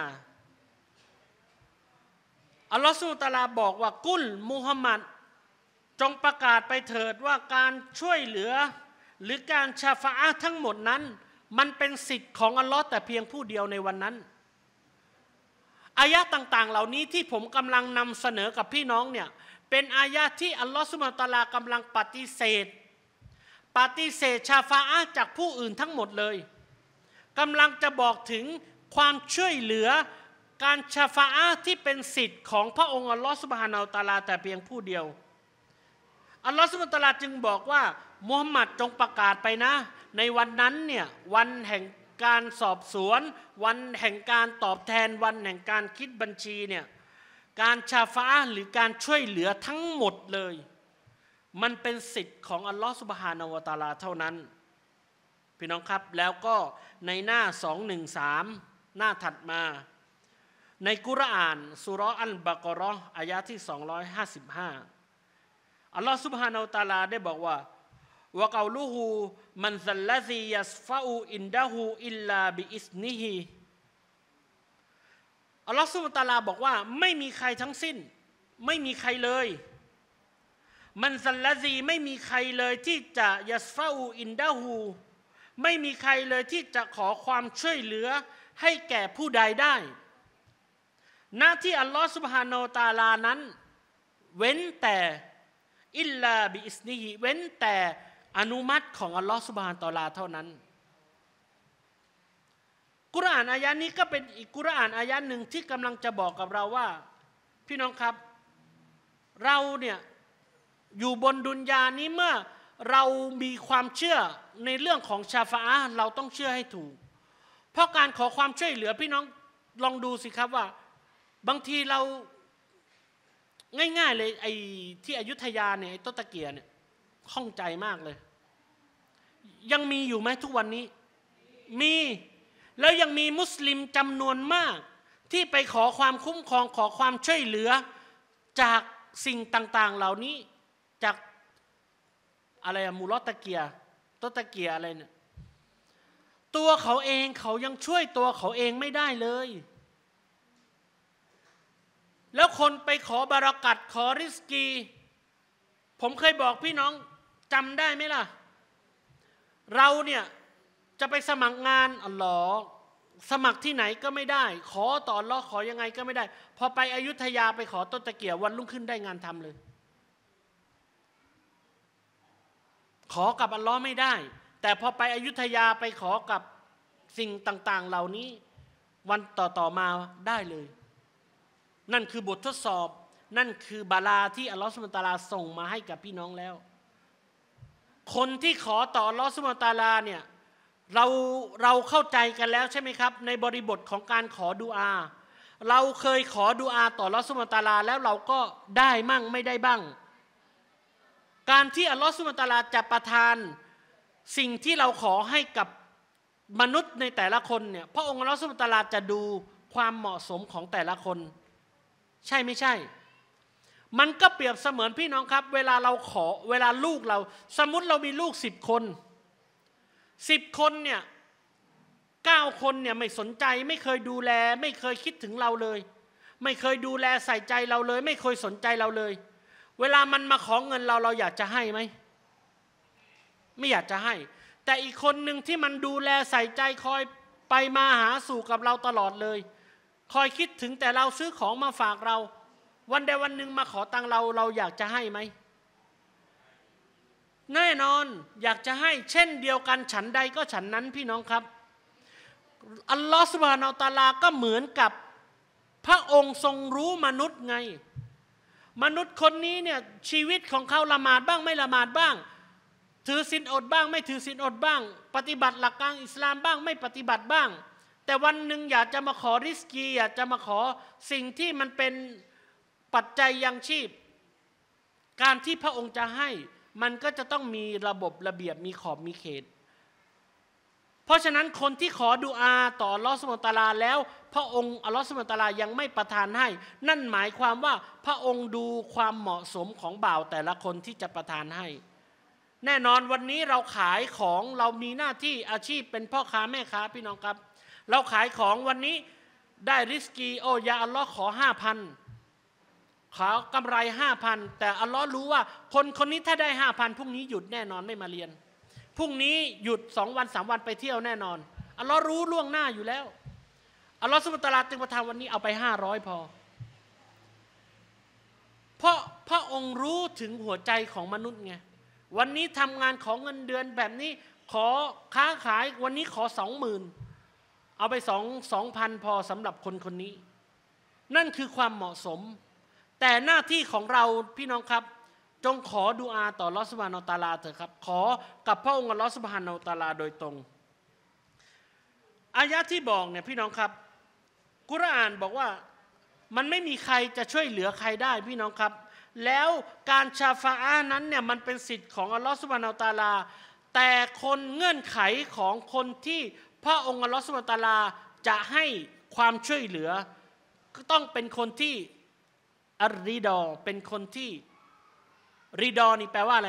อัลลอฮฺซุบฮานะฮูวะตะอาลาบอกว่ากุลมุฮัมมัดจงประกาศไปเถิดว่าการช่วยเหลือหรือการชาฟาอะห์ทั้งหมดนั้นมันเป็นสิทธิ์ของอัลลอฮ์แต่เพียงผู้เดียวในวันนั้นอายะห์ต่างๆเหล่านี้ที่ผมกำลังนำเสนอกับพี่น้องเนี่ยเป็นอายะห์ที่อัลลอฮ์ซุบฮานะฮูวะตะอาลากำลังปฏิเสธปฏิเสธชาฟาอะห์จากผู้อื่นทั้งหมดเลยกำลังจะบอกถึงความช่วยเหลือการชาฟาอะห์ที่เป็นสิทธิ์ของพระองค์อัลลอฮ์ซุบฮานะฮูวะตะอาลาแต่เพียงผู้เดียวอัลลอฮฺซุบฮานะฮูวะตะอาลาจึงบอกว่ามุฮัมมัดจงประกาศไปนะในวันนั้นเนี่ยวันแห่งการสอบสวนวันแห่งการตอบแทนวันแห่งการคิดบัญชีเนี่ยการชาฟาหรือการช่วยเหลือทั้งหมดเลยมันเป็นสิทธิ์ของอัลลอฮฺซุบฮานะฮูวะตะอาลาเท่านั้นพี่น้องครับแล้วก็ในหน้าสองร้อยสิบสามหน้าถัดมาในกุรอานซูเราะห์อัลบะเกาะเราะห์อายะที่สองร้อยห้าสิบห้าอัลลอฮฺซุบฮานะฮูวะตะอาลาได้บอกว่าวะกอลูฮูมันซัลลซียัสฟะอูอินดะฮูอิลลาบิอิสนิฮิอัลลอฮฺซุบฮานะฮูวะตะอาลาบอกว่าไม่มีใครทั้งสิ้นไม่มีใครเลยมันซัลลซีไม่มีใครเลยที่จะยัสฟะอูอินดะฮูไม่มีใครเลยที่จะขอความช่วยเหลือให้แก่ผู้ใดได้หน้าที่อัลลอฮฺซุบฮานะฮูวะตะอาลานั้นเว้นแต่อิลลาบิอิสนิฮิเว้นแต่อนุมัติของอัลลอฮฺซุบฮานะฮูวะตะอาลาเท่านั้นกุรอานอายะนี้ก็เป็นอีกกุรอานอายะหนึ่งที่กำลังจะบอกกับเราว่าพี่น้องครับเราเนี่ยอยู่บนดุนยานี้เมื่อเรามีความเชื่อในเรื่องของชาฟาอะห์เราต้องเชื่อให้ถูกเพราะการขอความช่วยเหลือพี่น้องลองดูสิครับว่าบางทีเราง่ายๆเลยไอ้ที่อยุธยาเนี่ยไอ้ต้นตะเกียเนี่ยข้องใจมากเลยยังมีอยู่ไหมทุกวันนี้มีแล้วยังมีมุสลิมจำนวนมากที่ไปขอความคุ้มครองขอความช่วยเหลือจากสิ่งต่างๆเหล่านี้จากอะไรอะมูลอตะเกียต้นตะเกียอะไรเนี่ยตัวเขาเองเขายังช่วยตัวเขาเองไม่ได้เลยแล้วคนไปขอบารักัตขอริสกีผมเคยบอกพี่น้องจำได้ไหมล่ะเราเนี่ยจะไปสมัครงานอัลลอฮ์สมัครที่ไหนก็ไม่ได้ขอต่ออัลลอฮ์ขอยังไงก็ไม่ได้พอไปอยุธยาไปขอต้นตะเกียวันรุ่งขึ้นได้งานทำเลยขอกับอัลลอฮ์ไม่ได้แต่พอไปอยุธยาไปขอกับสิ่งต่างๆเหล่านี้วันต่อๆมาได้เลยนั่นคือบททดสอบนั่นคือบาลาที่อัลลอฮฺซุบฮานะฮูวะตะอาลาส่งมาให้กับพี่น้องแล้วคนที่ขอต่ออัลลอฮฺซุบฮานะฮูวะตะอาลาเนี่ยเราเราเข้าใจกันแล้วใช่ไหมครับในบริบทของการขอดุอาเราเคยขอดุอาต่ออัลลอฮฺซุบฮานะฮูวะตะอาลาแล้วเราก็ได้มั่งไม่ได้บ้างการที่อัลลอฮฺซุบฮานะฮูวะตะอาลาจะประทานสิ่งที่เราขอให้กับมนุษย์ในแต่ละคนเนี่ยพระองค์อัลลอฮฺซุบฮานะฮูวะตะอาลาจะดูความเหมาะสมของแต่ละคนใช่ไม่ใช่มันก็เปรียบเสมือนพี่น้องครับเวลาเราขอเวลาลูกเราสมมุติเรามีลูกสิบคนสิบคนเนี่ยเก้าคนเนี่ยไม่สนใจไม่เคยดูแลไม่เคยคิดถึงเราเลยไม่เคยดูแลใส่ใจเราเลยไม่เคยสนใจเราเลยเวลามันมาขอเงินเราเราอยากจะให้ไหมไม่อยากจะให้แต่อีกคนหนึ่งที่มันดูแลใส่ใจคอยไปมาหาสู่กับเราตลอดเลยคอยคิดถึงแต่เราซื้อของมาฝากเราวันใดวันหนึ่งมาขอตังเราเราอยากจะให้ไหมแน่นอนอยากจะให้เช่นเดียวกันฉันใดก็ฉันนั้นพี่น้องครับอัลลอฮฺซุบฮานะฮูวะตะอาลาก็เหมือนกับพระองค์ทรงรู้มนุษย์ไงมนุษย์คนนี้เนี่ยชีวิตของเขาละหมาดบ้างไม่ละหมาดบ้างถือศีลอดบ้างไม่ถือศีลอดบ้างปฏิบัติหลักการอิสลามบ้างไม่ปฏิบัติบ้างแต่วันหนึ่งอยากจะมาขอริสกีอยากจะมาขอสิ่งที่มันเป็นปัจจัยยังชีพการที่พระองค์จะให้มันก็จะต้องมีระบบระเบียบมีขอบมีเขตเพราะฉะนั้นคนที่ขอดุอาต่ออัลลอฮฺซุบฮานะฮูวะตะอาลาแล้วพระองค์อัลลอฮฺซุบฮานะฮูวะตะอาลายังไม่ประทานให้นั่นหมายความว่าพระองค์ดูความเหมาะสมของบ่าวแต่ละคนที่จะประทานให้แน่นอนวันนี้เราขายของเรามีหน้าที่อาชีพเป็นพ่อค้าแม่ค้าพี่น้องครับเราขายของวันนี้ได้ริสกีโอ้ยาอัลลอฮ์ขอห้าพันขอกำไรห้าพันแต่อัลลอฮ์รู้ว่าคนคนนี้ถ้าได้ห้าพันพรุ่งนี้หยุดแน่นอนไม่มาเรียนพรุ่งนี้หยุดสองวันสามวันไปเที่ยวแน่นอนอัลลอฮ์รู้ล่วงหน้าอยู่แล้วอัลลอฮ์ซุบฮานะฮูวะตะอาลาจึงประทานวันนี้เอาไปห้าร้อยพอเพราะพระองค์รู้ถึงหัวใจของมนุษย์ไงวันนี้ทำงานขอเงินเดือนแบบนี้ขอค้าขายวันนี้ขอสองหมื่นเอาไปสองสองพันพอสำหรับคนคนนี้นั่นคือความเหมาะสมแต่หน้าที่ของเราพี่น้องครับจงขอดุอาต่ออัลเลาะห์ซุบฮานะฮูวะตะอาลาเถอะครับขอกับพระองค์อัลเลาะห์ซุบฮานะฮูวะตะอาลาโดยตรงอายะที่บอกเนี่ยพี่น้องครับกุรอานบอกว่ามันไม่มีใครจะช่วยเหลือใครได้พี่น้องครับแล้วการชาฟาอะห์นั้นเนี่ยมันเป็นสิทธิ์ของอัลเลาะห์ซุบฮานะฮูวะตะอาลาแต่คนเงื่อนไขของคนที่พระองค์อัลเลาะห์ซุบฮานะฮูวะตะอาลาจะให้ความช่วยเหลือก็ต้องเป็นคนที่อัรริดอเป็นคนที่ริดอนี่แปลว่าอะไร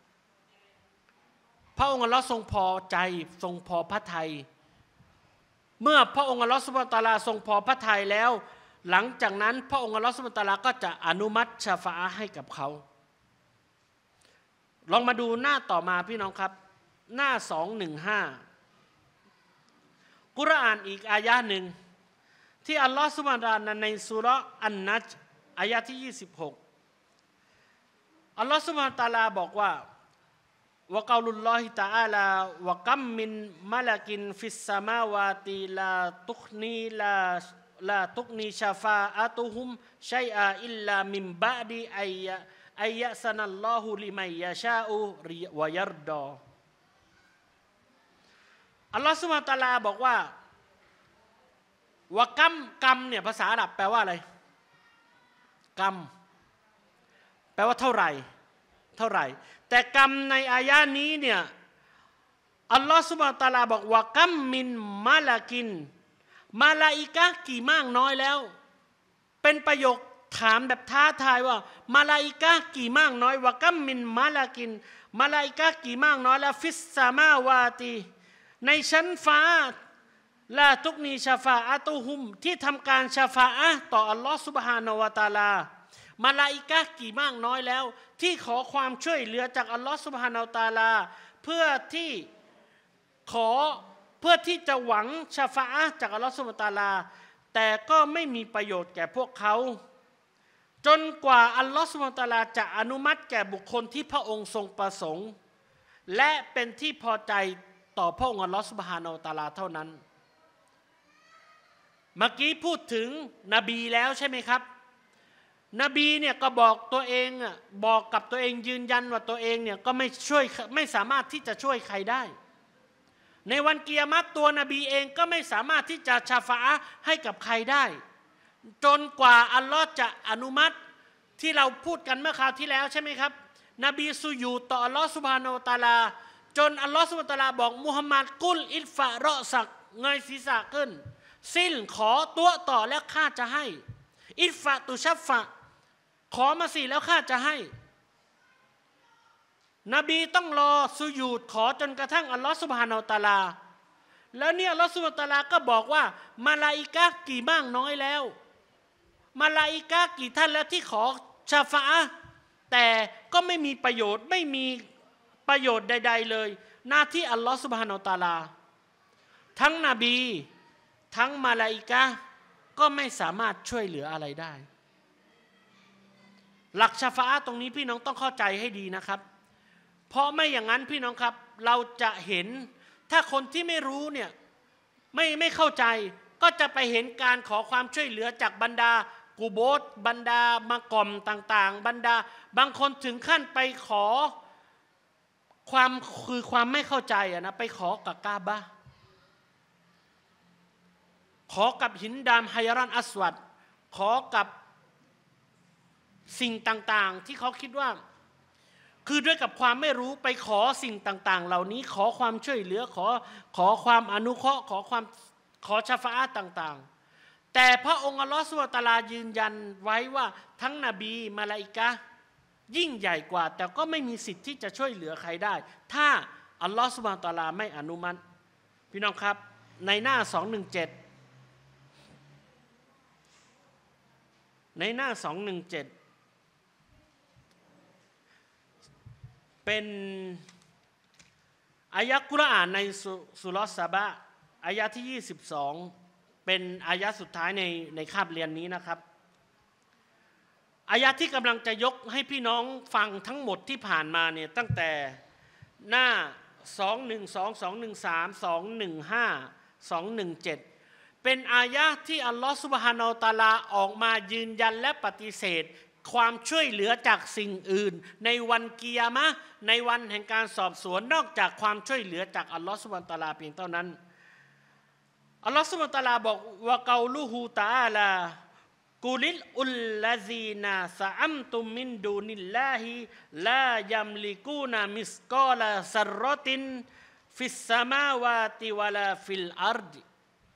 พระองค์อัลเลาะห์ทรงพอใจทรงพอพระทัยเมื่อพระองค์อัลเลาะห์ซุบฮานะฮูวะตะอาลาทรงพอพระทัยแล้วหลังจากนั้นพระองค์อัลเลาะห์ซุบฮานะฮูวะตะอาลาก็จะอนุมัติชาฟาอะห์ให้กับเขาลองมาดูหน้าต่อมาพี่น้องครับหน้าสองร้อยสิบห้ากุรอานอีกอายะหนึ่งที่อัลลอฮฺซุบฮานะฮูวะตะอาลาในซูเราะห์อันนัจอายะที่ยี่สิบหกอัลลอฮฺซุบฮานะฮูวะตะอาลาบอกว่าวะกอลุลลอฮิตะอาลาวะกัมมินมะละกินฟิสสมาวาติลาตุกนีลาลาตุกนีชาฟาอะตุฮุมชัยอาอิลลามินบะดีอัยยะอัยยะซะนัลลอฮุลิมัยยะชาอุวะยัรดออัลลอฮฺซุบฮานะฮูวะตะอาลาบอกว่าวะกัมกัมเนี่ยภาษาอาหรับแปลว่าอะไรกัมแปลว่าเท่าไหร่เท่าไหร่แต่กรรมในอายะนี้เนี่ยอัลลอฮฺซุบฮานะฮูวะตะอาลาบอกว่ากัมมินมาลากินมาลาอิกะห์กี่มากน้อยแล้วเป็นประโยคถามแบบท้าทายว่ามาลาอิกะห์กี่มากน้อยว่ากัมมินมาลากินมาลาอิกะห์กี่มากน้อยแล้วฟิสสมาวาติในชั้นฟ้าลาตุกนีชาฟาอะตุฮุมที่ทำการชาฟาอะห์ต่ออัลลอฮฺซุบฮานะฮูวะตะอาลามาลาอิกะห์กี่มากน้อยแล้วที่ขอความช่วยเหลือจากอัลลอฮฺซุบฮานะฮูวะตะอาลาเพื่อที่ขอเพื่อที่จะหวังชาฟาอะห์จากอัลลอฮฺซุบฮานะฮูวะตะอาลาแต่ก็ไม่มีประโยชน์แก่พวกเขาจนกว่าอัลลอฮฺซุบฮานะฮูวะตะอาลาจะอนุมัติแก่บุคคลที่พระองค์ทรงประสงค์และเป็นที่พอใจต่อพระองค์อัลลอฮฺซุบฮานะฮูวะตะอาลาเท่านั้นเมื่อกี้พูดถึงนบีแล้วใช่ไหมครับนบีเนี่ยก็บอกตัวเองอ่ะบอกกับตัวเองยืนยันว่าตัวเองเนี่ยก็ไม่ช่วยไม่สามารถที่จะช่วยใครได้ในวันกิยามะฮ์ตัวนบีเองก็ไม่สามารถที่จะชาฟาอะห์ให้กับใครได้จนกว่าอัลลอฮ์จะอนุมัติที่เราพูดกันเมื่อคราวที่แล้วใช่ไหมครับนบีสุญูดต่ออัลลอฮ์ซุบฮานะฮูวะตะอาลาจนอัลลอฮ์ซุบฮานะฮูวะตะอาลาบอกมุฮัมมัดกุลอิฟะเราะซักเงยศีรษะขึ้นสิ้นขอตัวต่อแล้วข้าจะให้อิฟะตุชัฟฟะขอมาสิแล้วข้าจะให้นบีต้องรอสุญูดขอจนกระทั่งอัลลอฮฺซุบฮานะฮูวะตะอาลาแล้วเนี่ยอัลลอฮฺซุบฮานะฮูวะตะอาลาก็บอกว่ามาลาอิกะห์กี่มากน้อยแล้วมาลาอิกะห์กี่ท่านแล้วที่ขอชาฟาอะห์แต่ก็ไม่มีประโยชน์ไม่มีประโยชน์ใดๆเลยหน้าที่อัลลอฮฺซุบฮานะฮูวะตะอาลาทั้งนบีทั้งมาลาอิกะห์ก็ไม่สามารถช่วยเหลืออะไรได้หลักชาฟาอะห์ตรงนี้พี่น้องต้องเข้าใจให้ดีนะครับเพราะไม่อย่างนั้นพี่น้องครับเราจะเห็นถ้าคนที่ไม่รู้เนี่ยไม่ไม่เข้าใจก็จะไปเห็นการขอความช่วยเหลือจากบรรดากูโบสบรรดามากอมต่างๆบรรดาบางคนถึงขั้นไปขอความคือความไม่เข้าใจอะนะไปขอกับกาบะห์ขอกับหินดามไฮยารันอัสวัดขอกับสิ่งต่างๆที่เขาคิดว่าคือด้วยกับความไม่รู้ไปขอสิ่งต่างๆเหล่านี้ขอความช่วยเหลือขอขอความอนุเคราะห์ขอความขอชาฟาอะห์ต่างๆแต่พระองค์อัลลอฮฺซุบฮานะฮูวะตะอาลายืนยันไว้ว่าทั้งนบีมาลาอิกะห์ยิ่งใหญ่กว่าแต่ก็ไม่มีสิทธิ์ที่จะช่วยเหลือใครได้ถ้าอัลลอฮฺซุบฮานะฮูวะตะอาลาไม่อนุมัติพี่น้องครับในหน้าสองร้อยสิบเจ็ดในหน้าสองร้อยสิบเจ็ดเป็นอายะห์กุรอานในสุเราะห์ซะบะห์อายะห์ที่ยี่สิบสองเป็นอายะห์สุดท้ายในในคาบเรียนนี้นะครับอายะห์ที่กำลังจะยกให้พี่น้องฟังทั้งหมดที่ผ่านมาเนี่ยตั้งแต่หน้าสองร้อยสิบสอง สองร้อยสิบสาม สองร้อยสิบห้า สองร้อยสิบเจ็ดเป็นอายะห์ที่อัลลอฮฺซุบฮานะฮูวะตะอาลาออกมายืนยันและปฏิเสธความช่วยเหลือจากสิ่งอื่นในวันกิยามะห์ในวันแห่งการสอบสวนนอกจากความช่วยเหลือจากอัลลอฮฺซุบฮานะฮูวะตะอาลาเพียงเท่านั้นอัลลอฮฺซุบฮานะฮูวะตะอาลาบอกวะกอลูฮูตะอาลากุลิลอุลลาซีนาซะอัมตุมมินดูนิลลาฮิลายัมลิกูนามิสกอลาซัรรอตินฟิสสมาวาติวะลาฟิลอัรฎิ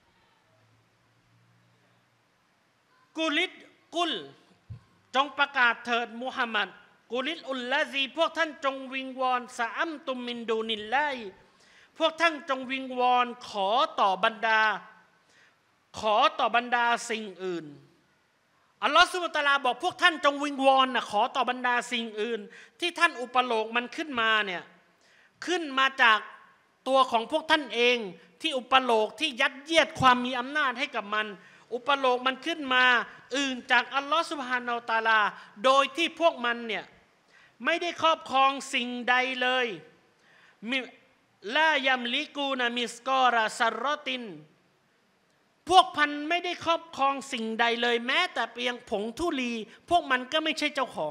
กุลิดกุลจงประกาศเถิดมุฮัมมัดกุลิลอุลลาซีพวกท่านจงวิงวอนซะอัมตุมมินดูนิลลาฮิพวกท่านจงวิงวอนขอต่อบรรดาขอต่อบรรดาสิ่งอื่นอัลลอฮฺซุบฮานะฮูวะตะอาลาบอกพวกท่านจงวิงวอนนะขอต่อบรรดาสิ่งอื่นที่ท่านอุปโลกมันขึ้นมาเนี่ยขึ้นมาจากตัวของพวกท่านเองที่อุปโลกที่ยัดเยียดความมีอำนาจให้กับมันอุปโลกมันขึ้นมาอื่นจากอัลลอฮฺซุบฮานะฮูวะตะอาลาโดยที่พวกมันเนี่ยไม่ได้ครอบครองสิ่งใดเลยลายัมลิกูนามิสกอราซัรรอตินพวกพันไม่ได้ครอบครองสิ่งใดเลยแม้แต่เพียงผงธุลีพวกมันก็ไม่ใช่เจ้าของ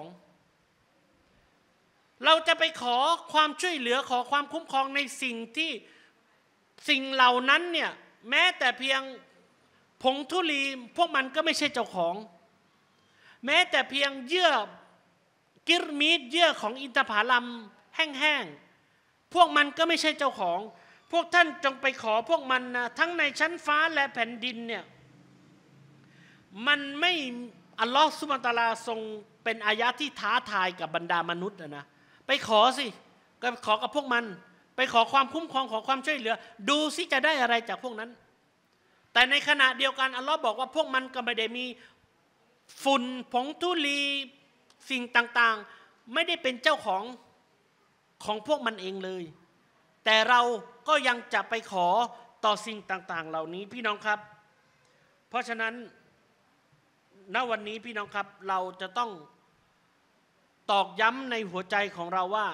เราจะไปขอความช่วยเหลือขอความคุ้มครองในสิ่งที่สิ่งเหล่านั้นเนี่ยแม้แต่เพียงผงธุลีพวกมันก็ไม่ใช่เจ้าของแม้แต่เพียงเยื่อกิรมีดเยื่อของอินทผลัมแห้งๆพวกมันก็ไม่ใช่เจ้าของพวกท่านจงไปขอพวกมันนะทั้งในชั้นฟ้าและแผ่นดินเนี่ยมันไม่อัลลอฮฺซุบฮานะฮูวะตะอาลาทรงเป็นอายะที่ท้าทายกับบรรดามนุษย์นะไปขอสิก็ขอกับพวกมันไปขอความคุ้มครองขอความช่วยเหลือดูสิจะได้อะไรจากพวกนั้นแต่ในขณะเดียวกันอัลลอฮ์บอกว่าพวกมันก็ไม่ได้มีฝุ่นผงธุลีสิ่งต่างๆไม่ได้เป็นเจ้าของของพวกมันเองเลยแต่เราก็ยังจะไปขอต่อสิ่งต่างๆเหล่านี้พี่น้องครับเพราะฉะนั้นณวันนี้พี่น้องครับเราจะต้องตอกย้ำในหัวใจของเราว่า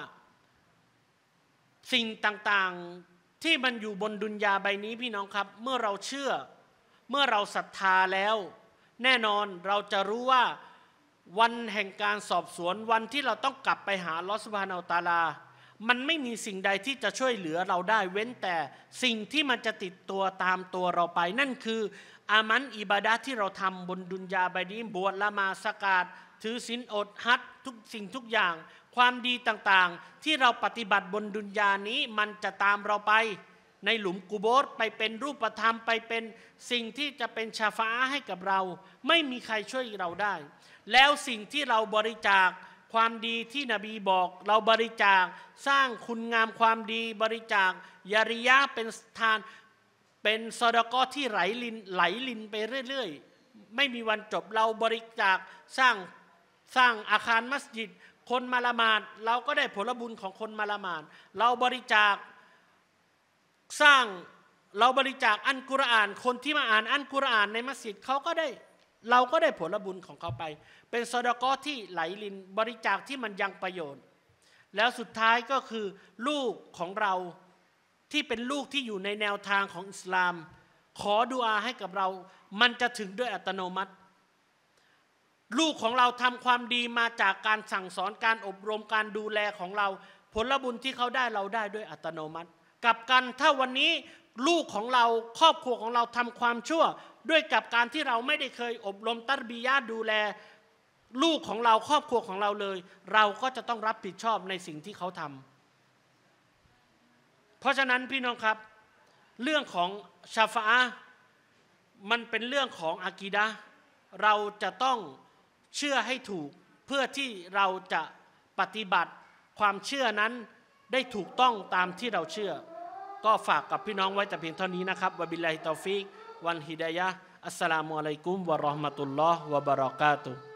สิ่งต่างๆที่มันอยู่บนดุนยาใบนี้พี่น้องครับเมื่อเราเชื่อเมื่อเราศรัทธาแล้วแน่นอนเราจะรู้ว่าวันแห่งการสอบสวนวันที่เราต้องกลับไปหาอัลเลาะห์ซุบฮานะฮูวะตะอาลามันไม่มีสิ่งใดที่จะช่วยเหลือเราได้เว้นแต่สิ่งที่มันจะติดตัวตามตัวเราไปนั่นคืออามันอิบาดะห์ที่เราทำบนดุนยาใบนี้บวชละหมาดสกาดถือศีลอดฮัจญ์ทุกสิ่งทุกอย่างความดีต่างๆที่เราปฏิบัติบนดุนยานี้มันจะตามเราไปในหลุมกุโบรไปเป็นรูปธรรมไปเป็นสิ่งที่จะเป็นชาฟาอะห์ให้กับเราไม่มีใครช่วยเราได้แล้วสิ่งที่เราบริจาคความดีที่นบีบอกเราบริจาคสร้างคุณงามความดีบริจาคยาริยะเป็นทานเป็นซอดาเกาะห์ที่ไหลลินไหลลินไปเรื่อยๆไม่มีวันจบเราบริจาคสร้างสร้างอาคารมัสยิดคนมาละหมาดเราก็ได้ผลบุญของคนมาละหมาดเราบริจาคสร้างเราบริจาคอัลกุรอานคนที่มาอ่านอัลกุรอานในมัสยิดเขาก็ได้เราก็ได้ผลบุญของเขาไปเป็นซอดาเกาะห์ที่ไหลลินบริจาคที่มันยังประโยชน์แล้วสุดท้ายก็คือลูกของเราที่เป็นลูกที่อยู่ในแนวทางของอิสลามขอดุอาให้กับเรามันจะถึงด้วยอัตโนมัติลูกของเราทำความดีมาจากการสั่งสอนการอบรมการดูแลของเราผลบุญที่เขาได้เราได้ด้วยอัตโนมัติกลับกันถ้าวันนี้ลูกของเราครอบครัวของเราทำความชั่วด้วยกับการที่เราไม่ได้เคยอบรมตัรบียะห์ดูแลลูกของเราครอบครัวของเราเลยเราก็จะต้องรับผิดชอบในสิ่งที่เขาทำเพราะฉะนั้นพี่น้องครับเรื่องของชาฟาอะห์มันเป็นเรื่องของอากีดะห์เราจะต้องเชื่อให้ถูกเพื่อที่เราจะปฏิบัติความเชื่อนั้นได้ถูกต้องตามที่เราเชื่อก็ฝากกับพี่น้องไว้แต่เพียงเท่านี้นะครับวะบิลลาฮิตอฟิกวันฮิดายะฮ์อัสสลามุอะลัยกุมวะเราะห์มะตุลลอฮ์วะบะเราะกาตุฮ์